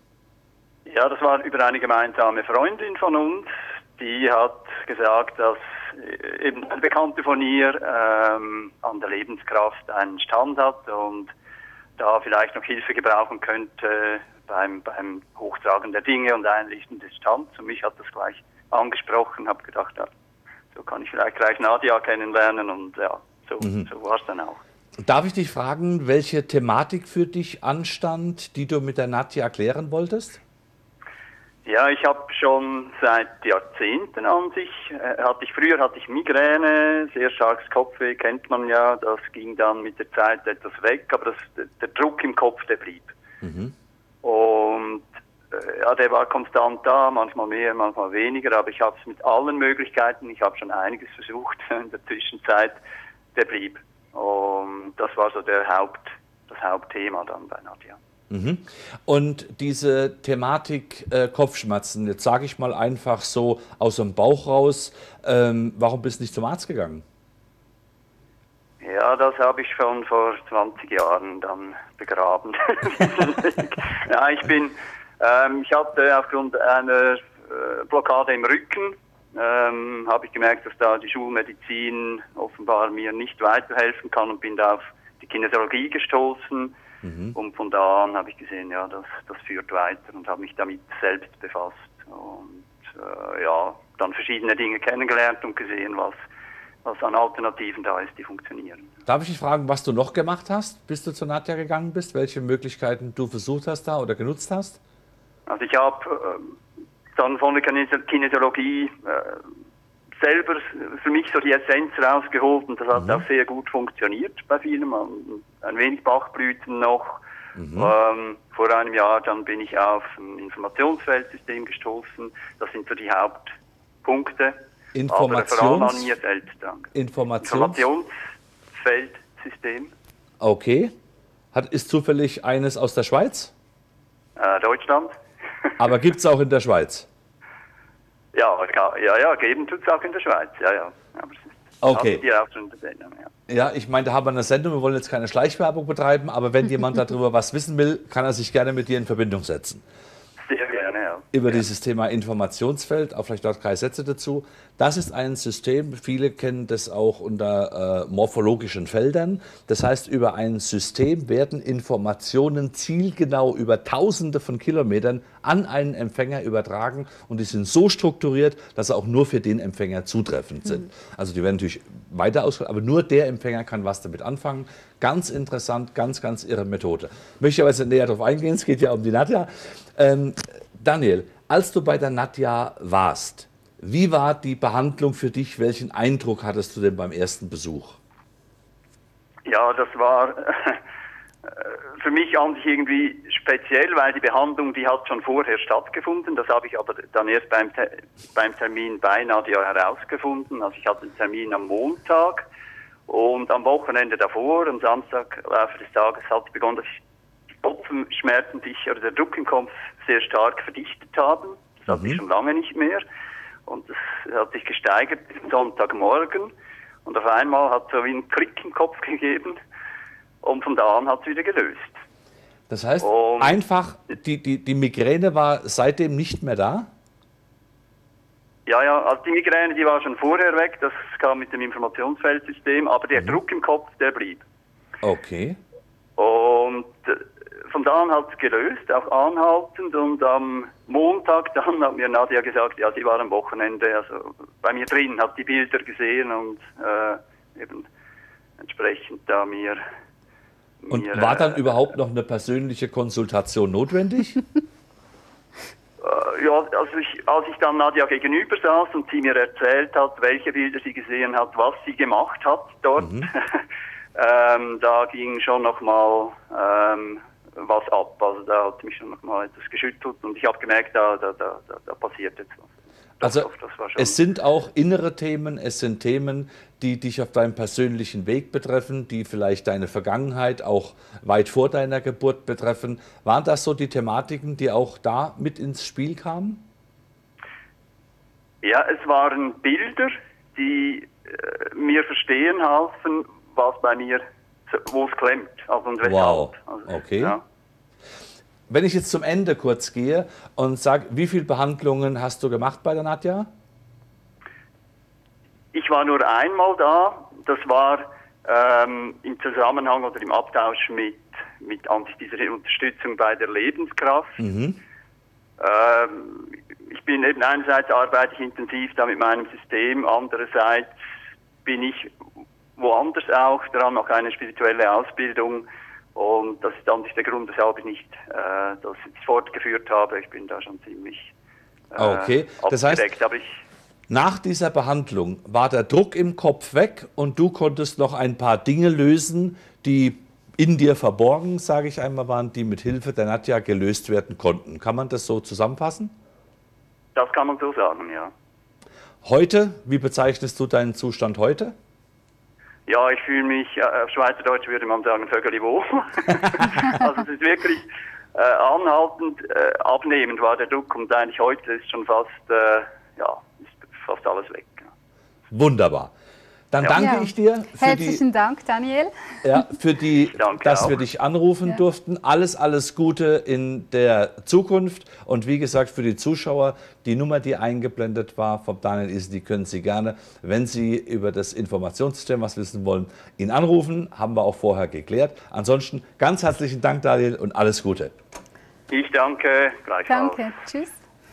Ja, das war über eine gemeinsame Freundin von uns. Die hat gesagt, dass eben eine Bekannte von ihr ähm, an der Lebenskraft einen Stand hat und da vielleicht noch Hilfe gebrauchen könnte beim, beim Hochtragen der Dinge und Einrichten des Stands. Und mich hat das gleich angesprochen, habe gedacht, ja, so kann ich vielleicht gleich Nadja kennenlernen und ja, so, mhm. so war es dann auch. Darf ich dich fragen, welche Thematik für dich anstand, die du mit der Nadja erklären wolltest? Ja, ich habe schon seit Jahrzehnten an sich, äh, hatte ich früher hatte ich Migräne, sehr starkes Kopfweh, kennt man ja, das ging dann mit der Zeit etwas weg, aber das, der Druck im Kopf, der blieb. Mhm. Und ja, der war konstant da, manchmal mehr, manchmal weniger, aber ich habe es mit allen Möglichkeiten, ich habe schon einiges versucht in der Zwischenzeit, der blieb. Und das war so der Haupt, das Hauptthema dann bei Nadja. Mhm. Und diese Thematik äh, Kopfschmerzen, jetzt sage ich mal einfach so aus dem Bauch raus, ähm, warum bist du nicht zum Arzt gegangen? Ja, das habe ich schon vor zwanzig Jahren dann begraben. Ja, ich bin... Ähm, ich hatte aufgrund einer äh, Blockade im Rücken, ähm, habe ich gemerkt, dass da die Schulmedizin offenbar mir nicht weiterhelfen kann und bin da auf die Kinesiologie gestoßen. Mhm. Und von da an habe ich gesehen, ja, das, das führt weiter und habe mich damit selbst befasst. Und äh, ja, dann verschiedene Dinge kennengelernt und gesehen, was, was an Alternativen da ist, die funktionieren. Darf ich dich fragen, was du noch gemacht hast, bis du zur Nadja gegangen bist? Welche Möglichkeiten du versucht hast da oder genutzt hast? Also ich habe äh, dann von der Kinesiologie äh, selber für mich so die Essenz rausgeholt und das hat mhm. auch sehr gut funktioniert bei vielen. Ein wenig Bachblüten noch. Mhm. Ähm, vor einem Jahr dann bin ich auf ein Informationsfeldsystem gestoßen. Das sind so die Hauptpunkte. Informations aber vor allem an mir selbst. Danke. Informations Informationsfeldsystem. Okay. Hat, ist zufällig eines aus der Schweiz? Äh, Deutschland. Aber gibt es auch in der Schweiz? Ja, ja, ja, geben tut es auch in der Schweiz, ja, ja. Aber es ist okay. Die auch schon in der Sendung, ja. Ja, ich meine, da haben wir eine Sendung, wir wollen jetzt keine Schleichwerbung betreiben, aber wenn jemand darüber was wissen will, kann er sich gerne mit dir in Verbindung setzen. Sehr gerne, ja. Über ja. dieses Thema Informationsfeld, auch vielleicht dort drei Sätze dazu. Das ist ein System, viele kennen das auch unter äh, morphologischen Feldern. Das heißt, über ein System werden Informationen zielgenau über Tausende von Kilometern an einen Empfänger übertragen und die sind so strukturiert, dass sie auch nur für den Empfänger zutreffend sind. Mhm. Also die werden natürlich weiter ausgeführt, aber nur der Empfänger kann was damit anfangen. Ganz interessant, ganz, ganz irre Methode. Möchte aber jetzt näher darauf eingehen, es geht ja um die Nadja. Ähm, Daniel, als du bei der Nadja warst, wie war die Behandlung für dich? Welchen Eindruck hattest du denn beim ersten Besuch? Ja, das war äh, für mich an sich irgendwie speziell, weil die Behandlung, die hat schon vorher stattgefunden. Das habe ich aber dann erst beim, beim Termin bei Nadja herausgefunden. Also ich hatte einen Termin am Montag Und am Wochenende davor, am Samstag, im Laufe des Tages, hat es begonnen, dass die Kopfschmerzen sich, oder der Druck im Kopf sehr stark verdichtet haben. Das hatte ich schon lange nicht mehr. Und das hat sich gesteigert bis Sonntagmorgen. Und auf einmal hat es so wie einen Klick im Kopf gegeben. Und von da an hat es wieder gelöst. Das heißt, und einfach, die, die, die Migräne war seitdem nicht mehr da? Ja, ja, also die Migräne, die war schon vorher weg, das kam mit dem Informationsfeldsystem, aber der mhm. Druck im Kopf, der blieb. Okay. Und von da an hat es gelöst, auch anhaltend, und am Montag dann hat mir Nadia gesagt, ja, sie war am Wochenende, also bei mir drin, hat die Bilder gesehen und äh, eben entsprechend da mir... Und mir, war dann äh, überhaupt noch eine persönliche Konsultation notwendig? Ja, also ich, als ich dann Nadia gegenüber saß und sie mir erzählt hat, welche Bilder sie gesehen hat, was sie gemacht hat dort, mhm. ähm, da ging schon nochmal ähm, was ab. Also da hat mich schon nochmal etwas geschüttelt und ich habe gemerkt, da, da, da, da passiert jetzt was. Das, also das war schon es sind auch innere Themen, es sind Themen, die dich auf deinem persönlichen Weg betreffen, die vielleicht deine Vergangenheit auch weit vor deiner Geburt betreffen. Waren das so die Thematiken, die auch da mit ins Spiel kamen? Ja, es waren Bilder, die äh, mir verstehen halfen, was bei mir, wo es klemmt. Also und weshalb. Wow, also, okay. Ja. Wenn ich jetzt zum Ende kurz gehe und sage, wie viele Behandlungen hast du gemacht bei der Nadia? Ich war nur einmal da. Das war ähm, im Zusammenhang oder im Austausch mit, mit dieser Unterstützung bei der Lebenskraft. Mhm. Ähm, ich bin eben einerseits arbeite ich intensiv da mit meinem System, andererseits bin ich woanders auch dran, noch eine spirituelle Ausbildung. Und das ist an sich der Grund, weshalb ich nicht äh, das jetzt fortgeführt habe. Ich bin da schon ziemlich äh, okay. Das heißt, aber ich, nach dieser Behandlung war der Druck im Kopf weg und du konntest noch ein paar Dinge lösen, die in dir verborgen, sage ich einmal, waren, die mit Hilfe der Nadia gelöst werden konnten. Kann man das so zusammenfassen? Das kann man so sagen, ja. Heute, wie bezeichnest du deinen Zustand heute? Ja, ich fühle mich, äh, auf Schweizerdeutsch würde man sagen, vögeli wohl. Also es ist wirklich äh, anhaltend, äh, abnehmend war der Druck und eigentlich heute ist schon fast, äh, ja, ist fast alles weg. Ja. Wunderbar. Dann ja. danke ja. ich dir für Herzlichen die, Dank, Daniel. Ja, für die, dass auch. wir dich anrufen ja. durften. Alles, alles Gute in der Zukunft. Und wie gesagt, für die Zuschauer, die Nummer, die eingeblendet war vom Daniel Isen, die können Sie gerne, wenn Sie über das Informationssystem was wissen wollen, ihn anrufen. Haben wir auch vorher geklärt. Ansonsten ganz herzlichen Dank, Daniel, und alles Gute. Ich danke. Gleichfalls. Danke. Tschüss.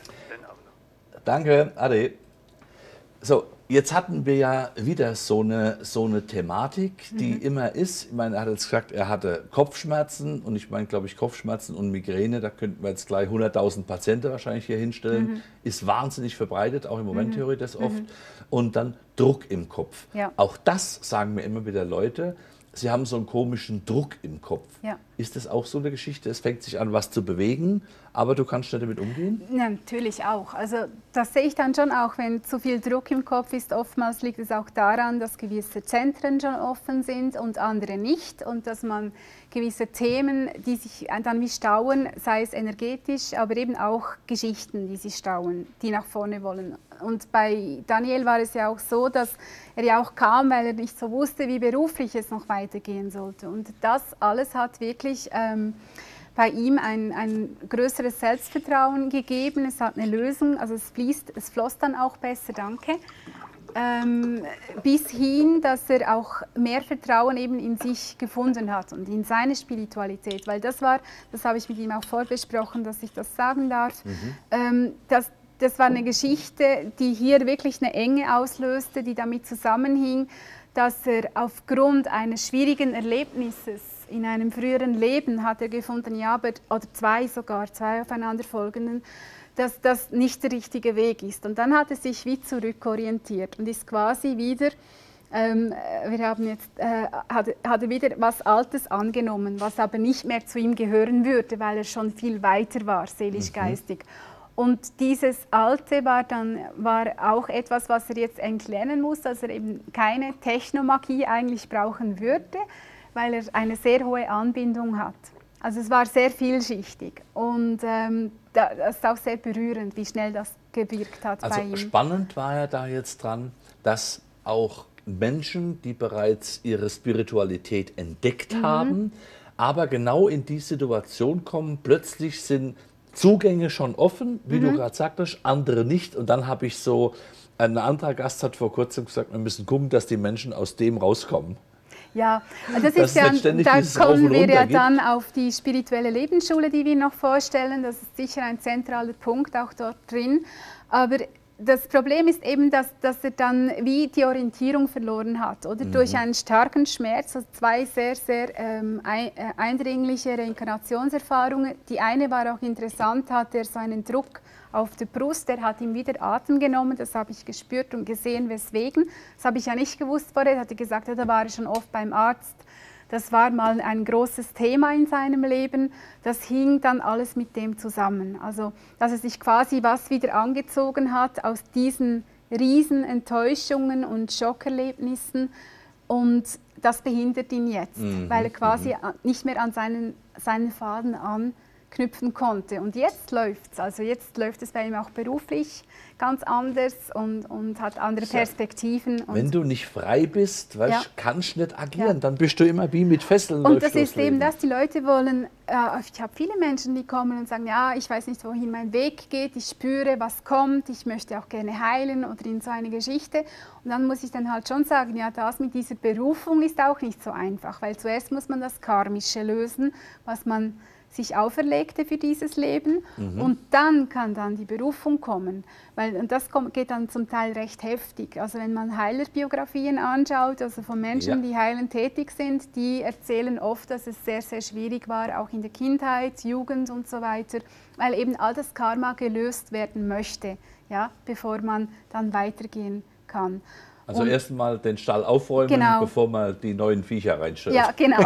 Danke. Ade. So. Jetzt hatten wir ja wieder so eine, so eine Thematik, die mhm. immer ist. Ich meine, er hat jetzt gesagt, er hatte Kopfschmerzen und ich meine, glaube ich, Kopfschmerzen und Migräne, da könnten wir jetzt gleich hunderttausend Patienten wahrscheinlich hier hinstellen. Mhm. Ist wahnsinnig verbreitet, auch im Moment mhm. höre ich das oft. Mhm. Und dann Druck im Kopf. Ja. Auch das sagen mir immer wieder Leute, sie haben so einen komischen Druck im Kopf. Ja. Ist das auch so eine Geschichte? Es fängt sich an, was zu bewegen, aber du kannst nicht damit umgehen? Ja, natürlich auch. Also das sehe ich dann schon auch, wenn zu viel Druck im Kopf ist. Oftmals liegt es auch daran, dass gewisse Zentren schon offen sind und andere nicht. Und dass man gewisse Themen, die sich dann wie stauen, sei es energetisch, aber eben auch Geschichten, die sich stauen, die nach vorne wollen. Und bei Daniel war es ja auch so, dass er ja auch kam, weil er nicht so wusste, wie beruflich es noch weitergehen sollte. Und das alles hat wirklich ähm, bei ihm ein, ein größeres Selbstvertrauen gegeben. Es hat eine Lösung, also es fließt, es floss dann auch besser, danke. Ähm, bis hin, dass er auch mehr Vertrauen eben in sich gefunden hat und in seine Spiritualität. Weil das war, das habe ich mit ihm auch vorbesprochen, dass ich das sagen darf, mhm. ähm, dass das war eine Geschichte, die hier wirklich eine Enge auslöste, die damit zusammenhing, dass er aufgrund eines schwierigen Erlebnisses in einem früheren Leben hat er gefunden, ja, aber, oder zwei sogar, zwei aufeinanderfolgenden, dass das nicht der richtige Weg ist. Und dann hat er sich wie zurückorientiert und ist quasi wieder, ähm, wir haben jetzt, äh, hat, hat er wieder was Altes angenommen, was aber nicht mehr zu ihm gehören würde, weil er schon viel weiter war, seelisch-geistig. Mhm. Und dieses Alte war dann war auch etwas, was er jetzt eigentlich lernen muss, dass er eben keine Technomagie eigentlich brauchen würde, weil er eine sehr hohe Anbindung hat. Also es war sehr vielschichtig und ähm, das ist auch sehr berührend, wie schnell das gewirkt hat also bei ihm. Spannend war ja da jetzt dran, dass auch Menschen, die bereits ihre Spiritualität entdeckt mhm. haben, aber genau in die Situation kommen, plötzlich sind Zugänge schon offen, wie mhm. du gerade sagtest, andere nicht. Und dann habe ich so, ein anderer Gast hat vor kurzem gesagt, wir müssen gucken, dass die Menschen aus dem rauskommen. Ja, das ist ja, da kommen wir ja dann auf die spirituelle Lebensschule, die wir noch vorstellen. Das ist sicher ein zentraler Punkt auch dort drin. Aber das Problem ist eben, dass, dass er dann wie die Orientierung verloren hat, oder? Mhm. Durch einen starken Schmerz, also zwei sehr, sehr ähm, eindringliche Reinkarnationserfahrungen. Die eine war auch interessant, hatte er so einen Druck auf der Brust, der hat ihm wieder Atem genommen, das habe ich gespürt und gesehen, weswegen. Das habe ich ja nicht gewusst vorher, er hatte gesagt, ja, da war er schon oft beim Arzt. Das war mal ein großes Thema in seinem Leben. Das hing dann alles mit dem zusammen. Also, dass er sich quasi was wieder angezogen hat aus diesen riesen Enttäuschungen und Schockerlebnissen. Und das behindert ihn jetzt, mhm. weil er quasi mhm. nicht mehr an seinen, seinen Faden anknüpfen konnte. Und jetzt läuft es. Also jetzt läuft es bei ihm auch beruflich ganz anders und, und hat andere Perspektiven. Wenn du nicht frei bist, weißt, ja. kannst du nicht agieren, ja. dann bist du immer wie mit Fesseln. Und das ist eben das, die Leute wollen, äh, ich habe viele Menschen, die kommen und sagen, ja, ich weiß nicht, wohin mein Weg geht, ich spüre, was kommt, ich möchte auch gerne heilen oder in so eine Geschichte. Und dann muss ich dann halt schon sagen, ja, das mit dieser Berufung ist auch nicht so einfach, weil zuerst muss man das Karmische lösen, was man sich auferlegte für dieses Leben mhm. und dann kann dann die Berufung kommen, weil und das kommt, geht dann zum Teil recht heftig. Also wenn man Heilerbiografien anschaut, also von Menschen, ja. die heilend tätig sind, die erzählen oft, dass es sehr, sehr schwierig war, auch in der Kindheit, Jugend und so weiter, weil eben all das Karma gelöst werden möchte, ja, bevor man dann weitergehen kann. Also erstmal den Stall aufräumen, genau. bevor man die neuen Viecher reinstellt. Ja, genau.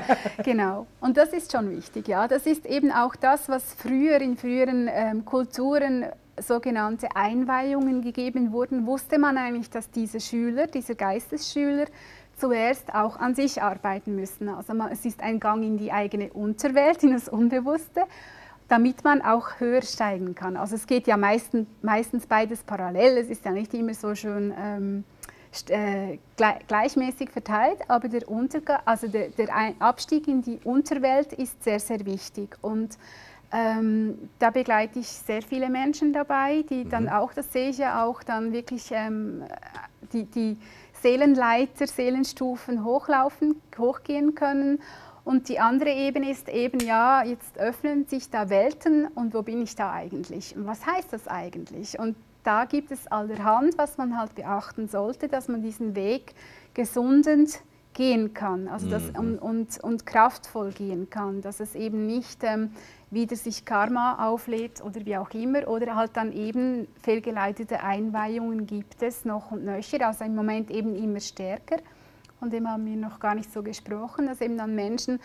genau. Und das ist schon wichtig. Ja. Das ist eben auch das, was früher in früheren ähm, Kulturen sogenannte Einweihungen gegeben wurden. Wusste man eigentlich, dass diese Schüler, diese Geistesschüler, zuerst auch an sich arbeiten müssen. Also man, es ist ein Gang in die eigene Unterwelt, in das Unbewusste, damit man auch höher steigen kann. Also es geht ja meistens, meistens beides parallel. Es ist ja nicht immer so schön ähm, Äh, gleichmäßig verteilt, aber der, Unterga also der, der Abstieg in die Unterwelt ist sehr, sehr wichtig. Und ähm, da begleite ich sehr viele Menschen dabei, die mhm. dann auch, das sehe ich ja auch, dann wirklich ähm, die, die Seelenleiter, Seelenstufen hochlaufen, hochgehen können. Und die andere Ebene ist eben, ja, jetzt öffnen sich da Welten und wo bin ich da eigentlich? Und was heißt das eigentlich? Und da gibt es allerhand, was man halt beachten sollte, dass man diesen Weg gesundend gehen kann, also das, mhm. und, und, und kraftvoll gehen kann, dass es eben nicht ähm, wieder sich Karma auflädt oder wie auch immer, oder halt dann eben fehlgeleitete Einweihungen gibt es noch und nöcher, also im Moment eben immer stärker, von dem haben wir noch gar nicht so gesprochen, dass eben dann Menschen,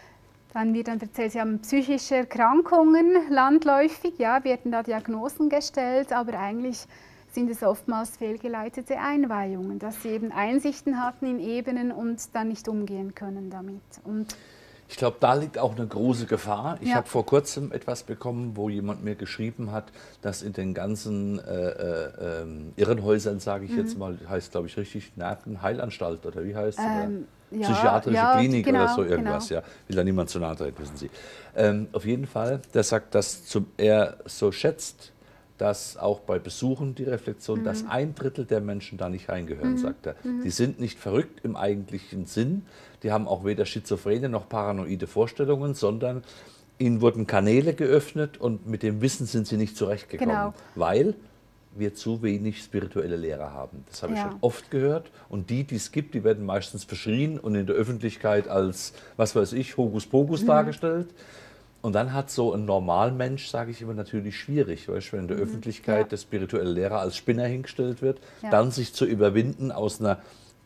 dann wird dann erzählt, sie haben psychische Erkrankungen, landläufig, ja, werden da Diagnosen gestellt, aber eigentlich sind es oftmals fehlgeleitete Einweihungen, dass sie eben Einsichten hatten in Ebenen und dann nicht umgehen können damit. Und ich glaube, da liegt auch eine große Gefahr. Ich ja. habe vor kurzem etwas bekommen, wo jemand mir geschrieben hat, dass in den ganzen äh, äh, Irrenhäusern, sage ich mhm. jetzt mal, heißt glaube ich richtig, Nervenheilanstalt oder wie heißt es? Ähm, ja, Psychiatrische ja, Klinik genau, oder so irgendwas, genau. ja. Will da niemand zu nahe treten, wissen Sie. Ähm, auf jeden Fall, der sagt, dass zum, er so schätzt, dass auch bei Besuchen die Reflexion, mhm. dass ein Drittel der Menschen da nicht reingehören, mhm. sagt er. Mhm. Die sind nicht verrückt im eigentlichen Sinn, die haben auch weder Schizophrene noch paranoide Vorstellungen, sondern ihnen wurden Kanäle geöffnet und mit dem Wissen sind sie nicht zurechtgekommen, genau. weil wir zu wenig spirituelle Lehrer haben. Das habe ich ja. schon oft gehört. Und die, die es gibt, die werden meistens verschrien und in der Öffentlichkeit als, was weiß ich, Hokuspokus mhm. dargestellt. Und dann hat so ein Normalmensch, sage ich immer, natürlich schwierig, weißt, wenn in der mhm. Öffentlichkeit ja. der spirituelle Lehrer als Spinner hingestellt wird, ja. dann sich zu überwinden, aus einer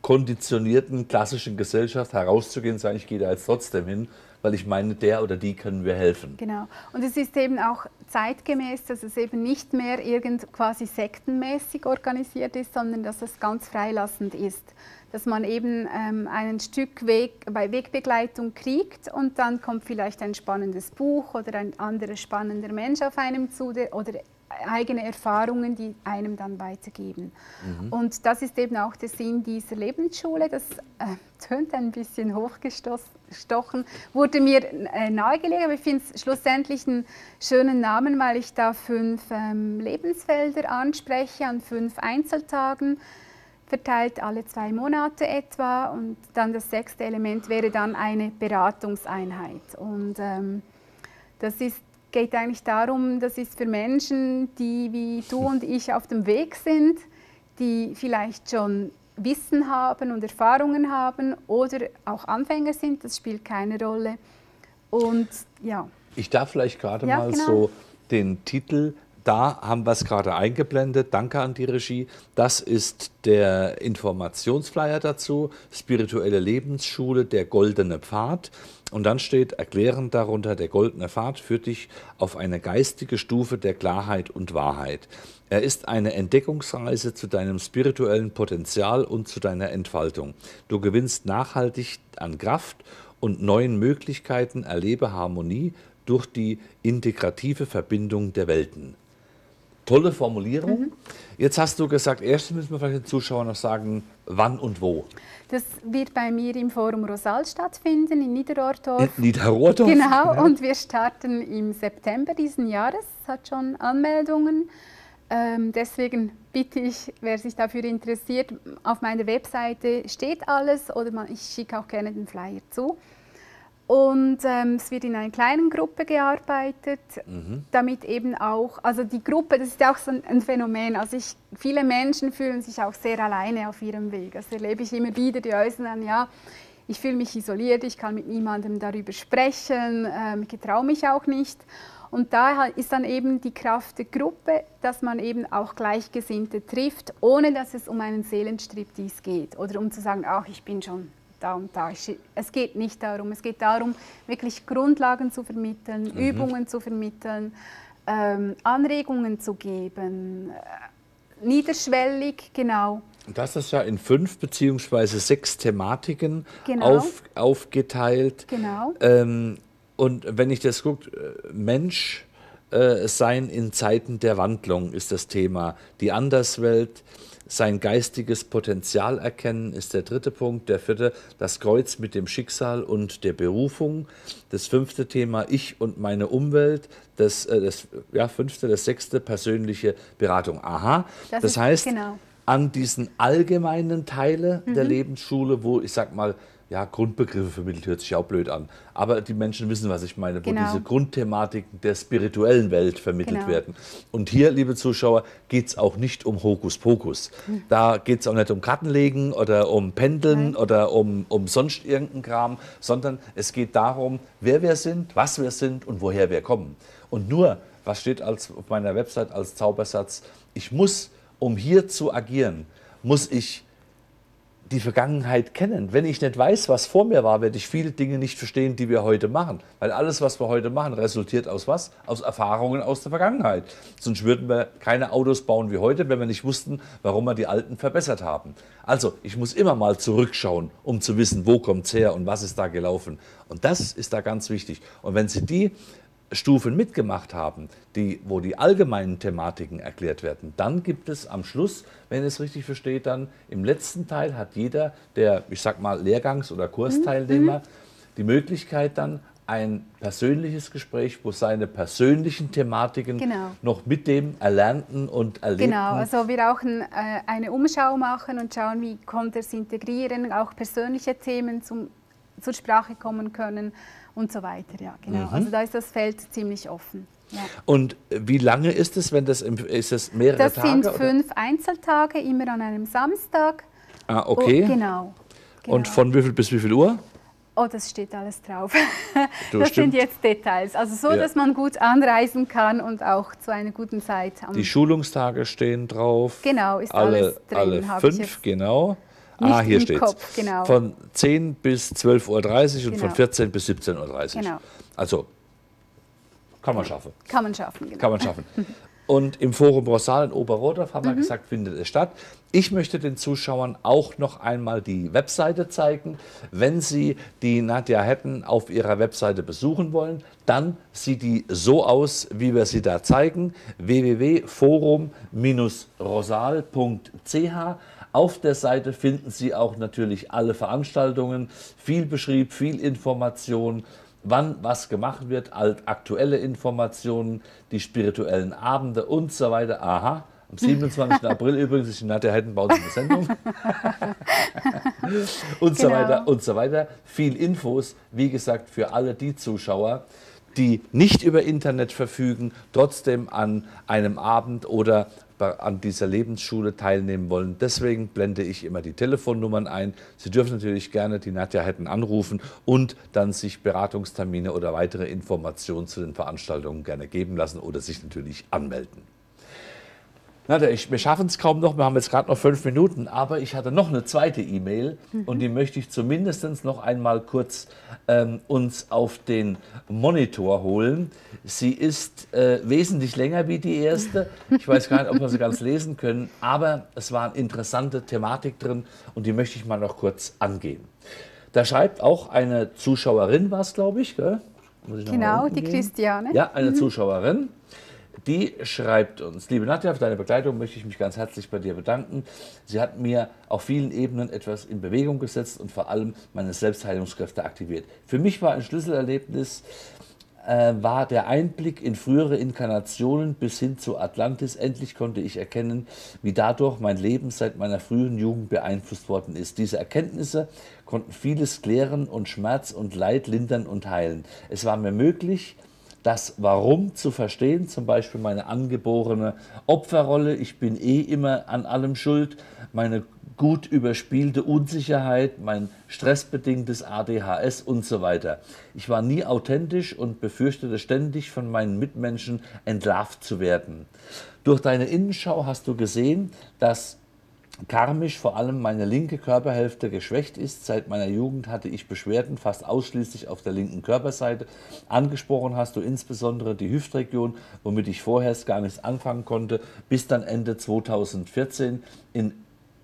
konditionierten klassischen Gesellschaft herauszugehen und sagen, ich gehe da jetzt trotzdem hin, weil ich meine, der oder die können mir helfen. Genau. Und es ist eben auch zeitgemäß, dass es eben nicht mehr irgend quasi sektenmäßig organisiert ist, sondern dass es ganz freilassend ist. Dass man eben ähm, ein Stück Weg bei Wegbegleitung kriegt und dann kommt vielleicht ein spannendes Buch oder ein anderer spannender Mensch auf einem zu der, oder eigene Erfahrungen, die einem dann weitergeben. Mhm. Und das ist eben auch der Sinn dieser Lebensschule. Das äh, tönt ein bisschen hochgestochen, wurde mir äh, nahegelegt, aber ich finde es schlussendlich einen schönen Namen, weil ich da fünf ähm, Lebensfelder anspreche an fünf Einzeltagen, verteilt alle zwei Monate etwa. Und dann das sechste Element wäre dann eine Beratungseinheit. Und ähm, das ist geht eigentlich darum, das ist für Menschen, die wie du und ich auf dem Weg sind, die vielleicht schon Wissen haben und Erfahrungen haben oder auch Anfänger sind, das spielt keine Rolle. Und ja. Ich darf vielleicht gerade ja, mal genau. so den Titel, da haben wir es gerade eingeblendet, danke an die Regie, das ist der Informationsflyer dazu, Spirituelle Lebensschule, der goldene Pfad. Und dann steht erklärend darunter, der goldene Pfad führt dich auf eine geistige Stufe der Klarheit und Wahrheit. Er ist eine Entdeckungsreise zu deinem spirituellen Potenzial und zu deiner Entfaltung. Du gewinnst nachhaltig an Kraft und neuen Möglichkeiten, erlebe Harmonie durch die integrative Verbindung der Welten. Tolle Formulierung. Mhm. Jetzt hast du gesagt, erst müssen wir vielleicht den Zuschauern noch sagen, wann und wo. Das wird bei mir im Forum Rosal stattfinden, in Niederrohrdorf. In Niederrohrdorf? Genau, ja. Und wir starten im September diesen Jahres. Es hat schon Anmeldungen. Ähm, deswegen bitte ich, wer sich dafür interessiert, auf meiner Webseite steht alles oder man, ich schicke auch gerne den Flyer zu. Und ähm, es wird in einer kleinen Gruppe gearbeitet, mhm. damit eben auch, also die Gruppe, das ist ja auch so ein, ein Phänomen, also ich, viele Menschen fühlen sich auch sehr alleine auf ihrem Weg. Das erlebe ich immer wieder, die äußern dann, ja, ich fühle mich isoliert, ich kann mit niemandem darüber sprechen, ähm, ich traue mich auch nicht. Und da ist dann eben die Kraft der Gruppe, dass man eben auch Gleichgesinnte trifft, ohne dass es um einen Seelenstriptease geht oder um zu sagen, ach, ich bin schon da und da. Es geht nicht darum. Es geht darum, wirklich Grundlagen zu vermitteln, mhm. Übungen zu vermitteln, ähm, Anregungen zu geben, äh, niederschwellig, genau. Das ist ja in fünf beziehungsweise sechs Thematiken genau. auf, aufgeteilt. Genau. Ähm, und wenn ich das gucke, Mensch äh, sein in Zeiten der Wandlung ist das Thema. Die Anderswelt, sein geistiges Potenzial erkennen ist der dritte Punkt. Der vierte, das Kreuz mit dem Schicksal und der Berufung. Das fünfte Thema, ich und meine Umwelt. Das, äh, das ja, fünfte, das sechste, persönliche Beratung. Aha, das, das heißt, genau. an diesen allgemeinen Teile mhm. der Lebensschule, wo ich sag mal, ja, Grundbegriffe vermittelt, hört sich auch blöd an. Aber die Menschen wissen, was ich meine, wo genau. diese Grundthematiken der spirituellen Welt vermittelt genau. werden. Und hier, liebe Zuschauer, geht es auch nicht um Hokuspokus. Hm. Da geht es auch nicht um Kartenlegen oder um Pendeln Nein. oder um, um sonst irgendeinen Kram, sondern es geht darum, wer wir sind, was wir sind und woher wir kommen. Und nur, was steht als, auf meiner Website als Zaubersatz, ich muss, um hier zu agieren, muss ich die Vergangenheit kennen. Wenn ich nicht weiß, was vor mir war, werde ich viele Dinge nicht verstehen, die wir heute machen. Weil alles, was wir heute machen, resultiert aus was? Aus Erfahrungen aus der Vergangenheit. Sonst würden wir keine Autos bauen wie heute, wenn wir nicht wussten, warum wir die alten verbessert haben. Also, ich muss immer mal zurückschauen, um zu wissen, wo kommt es her und was ist da gelaufen. Und das ist da ganz wichtig. Und wenn Sie die Stufen mitgemacht haben, die, wo die allgemeinen Thematiken erklärt werden, dann gibt es am Schluss, wenn es richtig versteht, dann im letzten Teil hat jeder der, ich sag mal, Lehrgangs- oder Kursteilnehmer mhm. die Möglichkeit dann ein persönliches Gespräch, wo seine persönlichen Thematiken genau. noch mit dem Erlernten und Erlebten... Genau, also wir auch ein, äh, eine Umschau machen und schauen, wie konnte er es integrieren, auch persönliche Themen zum, zur Sprache kommen können und so weiter, ja, genau. Mhm. Also da ist das Feld ziemlich offen. Ja. Und wie lange ist es, wenn das, ist es mehrere das Tage? Das sind fünf oder? Einzeltage, immer an einem Samstag. Ah, okay. Oh, genau, genau. Und von wie viel bis wie viel Uhr? Oh, das steht alles drauf. Du, das stimmt. sind jetzt Details. Also so, ja. dass man gut anreisen kann und auch zu einer guten Zeit. Die Schulungstage stehen drauf. Genau, ist alle, alles drin. Alle fünf, genau. nicht ah, hier im steht's. Kopf. Genau. Von zehn bis zwölf Uhr dreißig und Genau. von vierzehn bis siebzehn Uhr dreißig. Genau. Also, kann man schaffen. Kann man schaffen, genau. Kann man schaffen. Und im Forum Rosal in Oberrodorf haben wir mhm. gesagt, findet es statt. Ich möchte den Zuschauern auch noch einmal die Webseite zeigen. Wenn Sie die Nadja Hetten auf ihrer Webseite besuchen wollen, dann sieht die so aus, wie wir sie da zeigen. w w w punkt forum Bindestrich rosal punkt c h. Auf der Seite finden Sie auch natürlich alle Veranstaltungen, viel Beschrieb, viel Information, wann was gemacht wird, aktuelle Informationen, die spirituellen Abende und so weiter. Aha, am siebenundzwanzigsten April übrigens ist die Nadja Hetten bei uns in der Sendung. und so Genau. weiter und so weiter. Viel Infos, wie gesagt, für alle die Zuschauer, die nicht über Internet verfügen, trotzdem an einem Abend oder an dieser Lebensschule teilnehmen wollen. Deswegen blende ich immer die Telefonnummern ein. Sie dürfen natürlich gerne die Nadja Hetten anrufen und dann sich Beratungstermine oder weitere Informationen zu den Veranstaltungen gerne geben lassen oder sich natürlich anmelden. Nadja, ich, wir schaffen es kaum noch, wir haben jetzt gerade noch fünf Minuten, aber ich hatte noch eine zweite E-Mail mhm. und die möchte ich zumindest noch einmal kurz ähm, uns auf den Monitor holen. Sie ist äh, wesentlich länger wie die erste. Ich weiß gar nicht, ob wir sie ganz lesen können, aber es war eine interessante Thematik drin und die möchte ich mal noch kurz angehen. Da schreibt auch eine Zuschauerin, war es, glaube ich, gell? Muss ich noch genau, die gehen? Christiane. Ja, eine mhm. Zuschauerin. Die schreibt uns: Liebe Nadja, für deine Begleitung möchte ich mich ganz herzlich bei dir bedanken. Sie hat mir auf vielen Ebenen etwas in Bewegung gesetzt und vor allem meine Selbstheilungskräfte aktiviert. Für mich war ein Schlüsselerlebnis, äh, war der Einblick in frühere Inkarnationen bis hin zu Atlantis. Endlich konnte ich erkennen, wie dadurch mein Leben seit meiner frühen Jugend beeinflusst worden ist. Diese Erkenntnisse konnten vieles klären und Schmerz und Leid lindern und heilen. Es war mir möglich, das Warum zu verstehen, zum Beispiel meine angeborene Opferrolle, ich bin eh immer an allem schuld, meine gut überspielte Unsicherheit, mein stressbedingtes A D H S und so weiter. Ich war nie authentisch und befürchtete ständig, von meinen Mitmenschen entlarvt zu werden. Durch deine Innenschau hast du gesehen, dass karmisch vor allem meine linke Körperhälfte geschwächt ist. Seit meiner Jugend hatte ich Beschwerden fast ausschließlich auf der linken Körperseite. Angesprochen hast du insbesondere die Hüftregion, womit ich vorher gar nichts anfangen konnte, bis dann Ende zweitausendvierzehn in,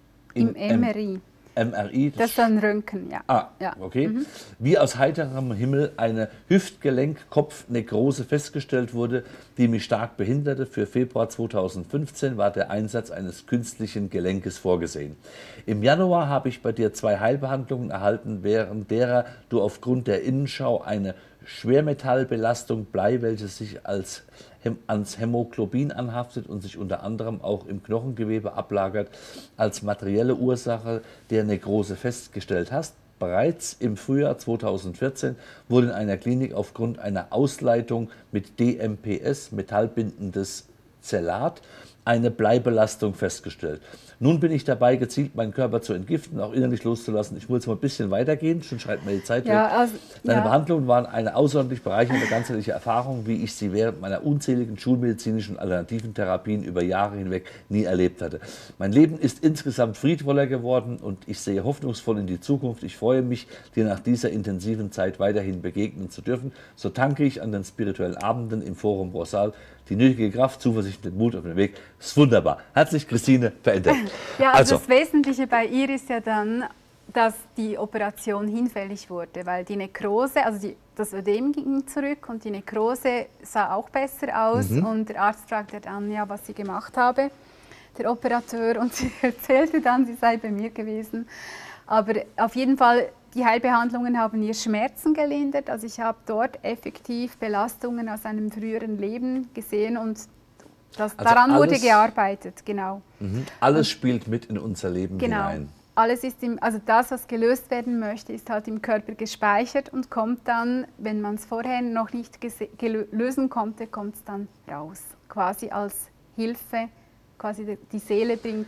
in im M R I. M R I. Das ist ein Röntgen, ja. Ah, ja. okay. Mhm. Wie aus heiterem Himmel eine Hüftgelenk-Kopfnekrose festgestellt wurde, die mich stark behinderte. Für Februar zweitausendfünfzehn war der Einsatz eines künstlichen Gelenkes vorgesehen. Im Januar habe ich bei dir zwei Heilbehandlungen erhalten, während derer du aufgrund der Innenschau eine Schwermetallbelastung Blei, welches sich als ans Hämoglobin anhaftet und sich unter anderem auch im Knochengewebe ablagert, als materielle Ursache der Nekrose festgestellt hast. Bereits im Frühjahr zweitausendvierzehn wurde in einer Klinik aufgrund einer Ausleitung mit D M P S, metallbindendes Zellat, eine Bleibelastung festgestellt. Nun bin ich dabei, gezielt meinen Körper zu entgiften, auch innerlich loszulassen. Ich muss jetzt mal ein bisschen weitergehen, schon schreibt mir die Zeit weg. Ja, also, Deine ja. Behandlungen waren eine außerordentlich bereichernde ganzheitliche Erfahrung, wie ich sie während meiner unzähligen schulmedizinischen alternativen Therapien über Jahre hinweg nie erlebt hatte. Mein Leben ist insgesamt friedvoller geworden und ich sehe hoffnungsvoll in die Zukunft. Ich freue mich, dir nach dieser intensiven Zeit weiterhin begegnen zu dürfen. So tanke ich an den spirituellen Abenden im Forum Rosal die nötige Kraft, Zuversicht und den Mut auf den Weg. Das ist wunderbar. Herzlich, Christine Veränder. Ja, also, also das Wesentliche bei ihr ist ja dann, dass die Operation hinfällig wurde, weil die Nekrose, also die, das Ödem ging zurück und die Nekrose sah auch besser aus. Mhm. Und der Arzt fragte dann, ja, was sie gemacht habe, der Operateur, und sie erzählte dann, sie sei bei mir gewesen. Aber auf jeden Fall, die Heilbehandlungen haben ihr Schmerzen gelindert. Also ich habe dort effektiv Belastungen aus einem früheren Leben gesehen und das, also daran alles, wurde gearbeitet, genau. Mhm. Alles und, spielt mit in unser Leben genau, hinein. Alles ist im, also das, was gelöst werden möchte, ist halt im Körper gespeichert und kommt dann, wenn man es vorher noch nicht lösen konnte, kommt es dann raus. Quasi als Hilfe, quasi die Seele bringt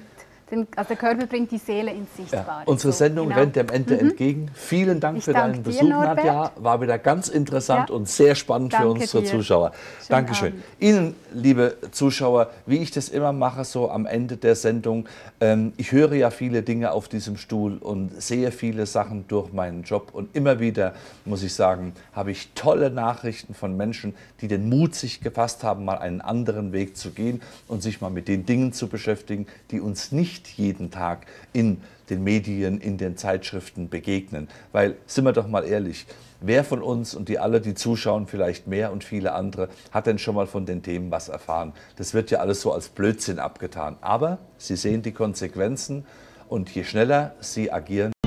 den, also der Körper bringt die Seele ins Sichtbare. Ja, unsere Sendung so, genau. rennt dem Ende mhm. entgegen. Vielen Dank ich für danke deinen dir, Besuch, Norbert. Nadja. War wieder ganz interessant ja. und sehr spannend danke für unsere dir. Zuschauer. Schönen Dankeschön. Abend. Ihnen, liebe Zuschauer, wie ich das immer mache, so am Ende der Sendung, ähm, ich höre ja viele Dinge auf diesem Stuhl und sehe viele Sachen durch meinen Job. Und immer wieder, muss ich sagen, habe ich tolle Nachrichten von Menschen, die den Mut sich gefasst haben, mal einen anderen Weg zu gehen und sich mal mit den Dingen zu beschäftigen, die uns nicht jeden Tag in den Medien, in den Zeitschriften begegnen. Weil, sind wir doch mal ehrlich, wer von uns und die alle, die zuschauen, vielleicht mehr und viele andere, hat denn schon mal von den Themen was erfahren? Das wird ja alles so als Blödsinn abgetan. Aber Sie sehen die Konsequenzen und je schneller Sie agieren,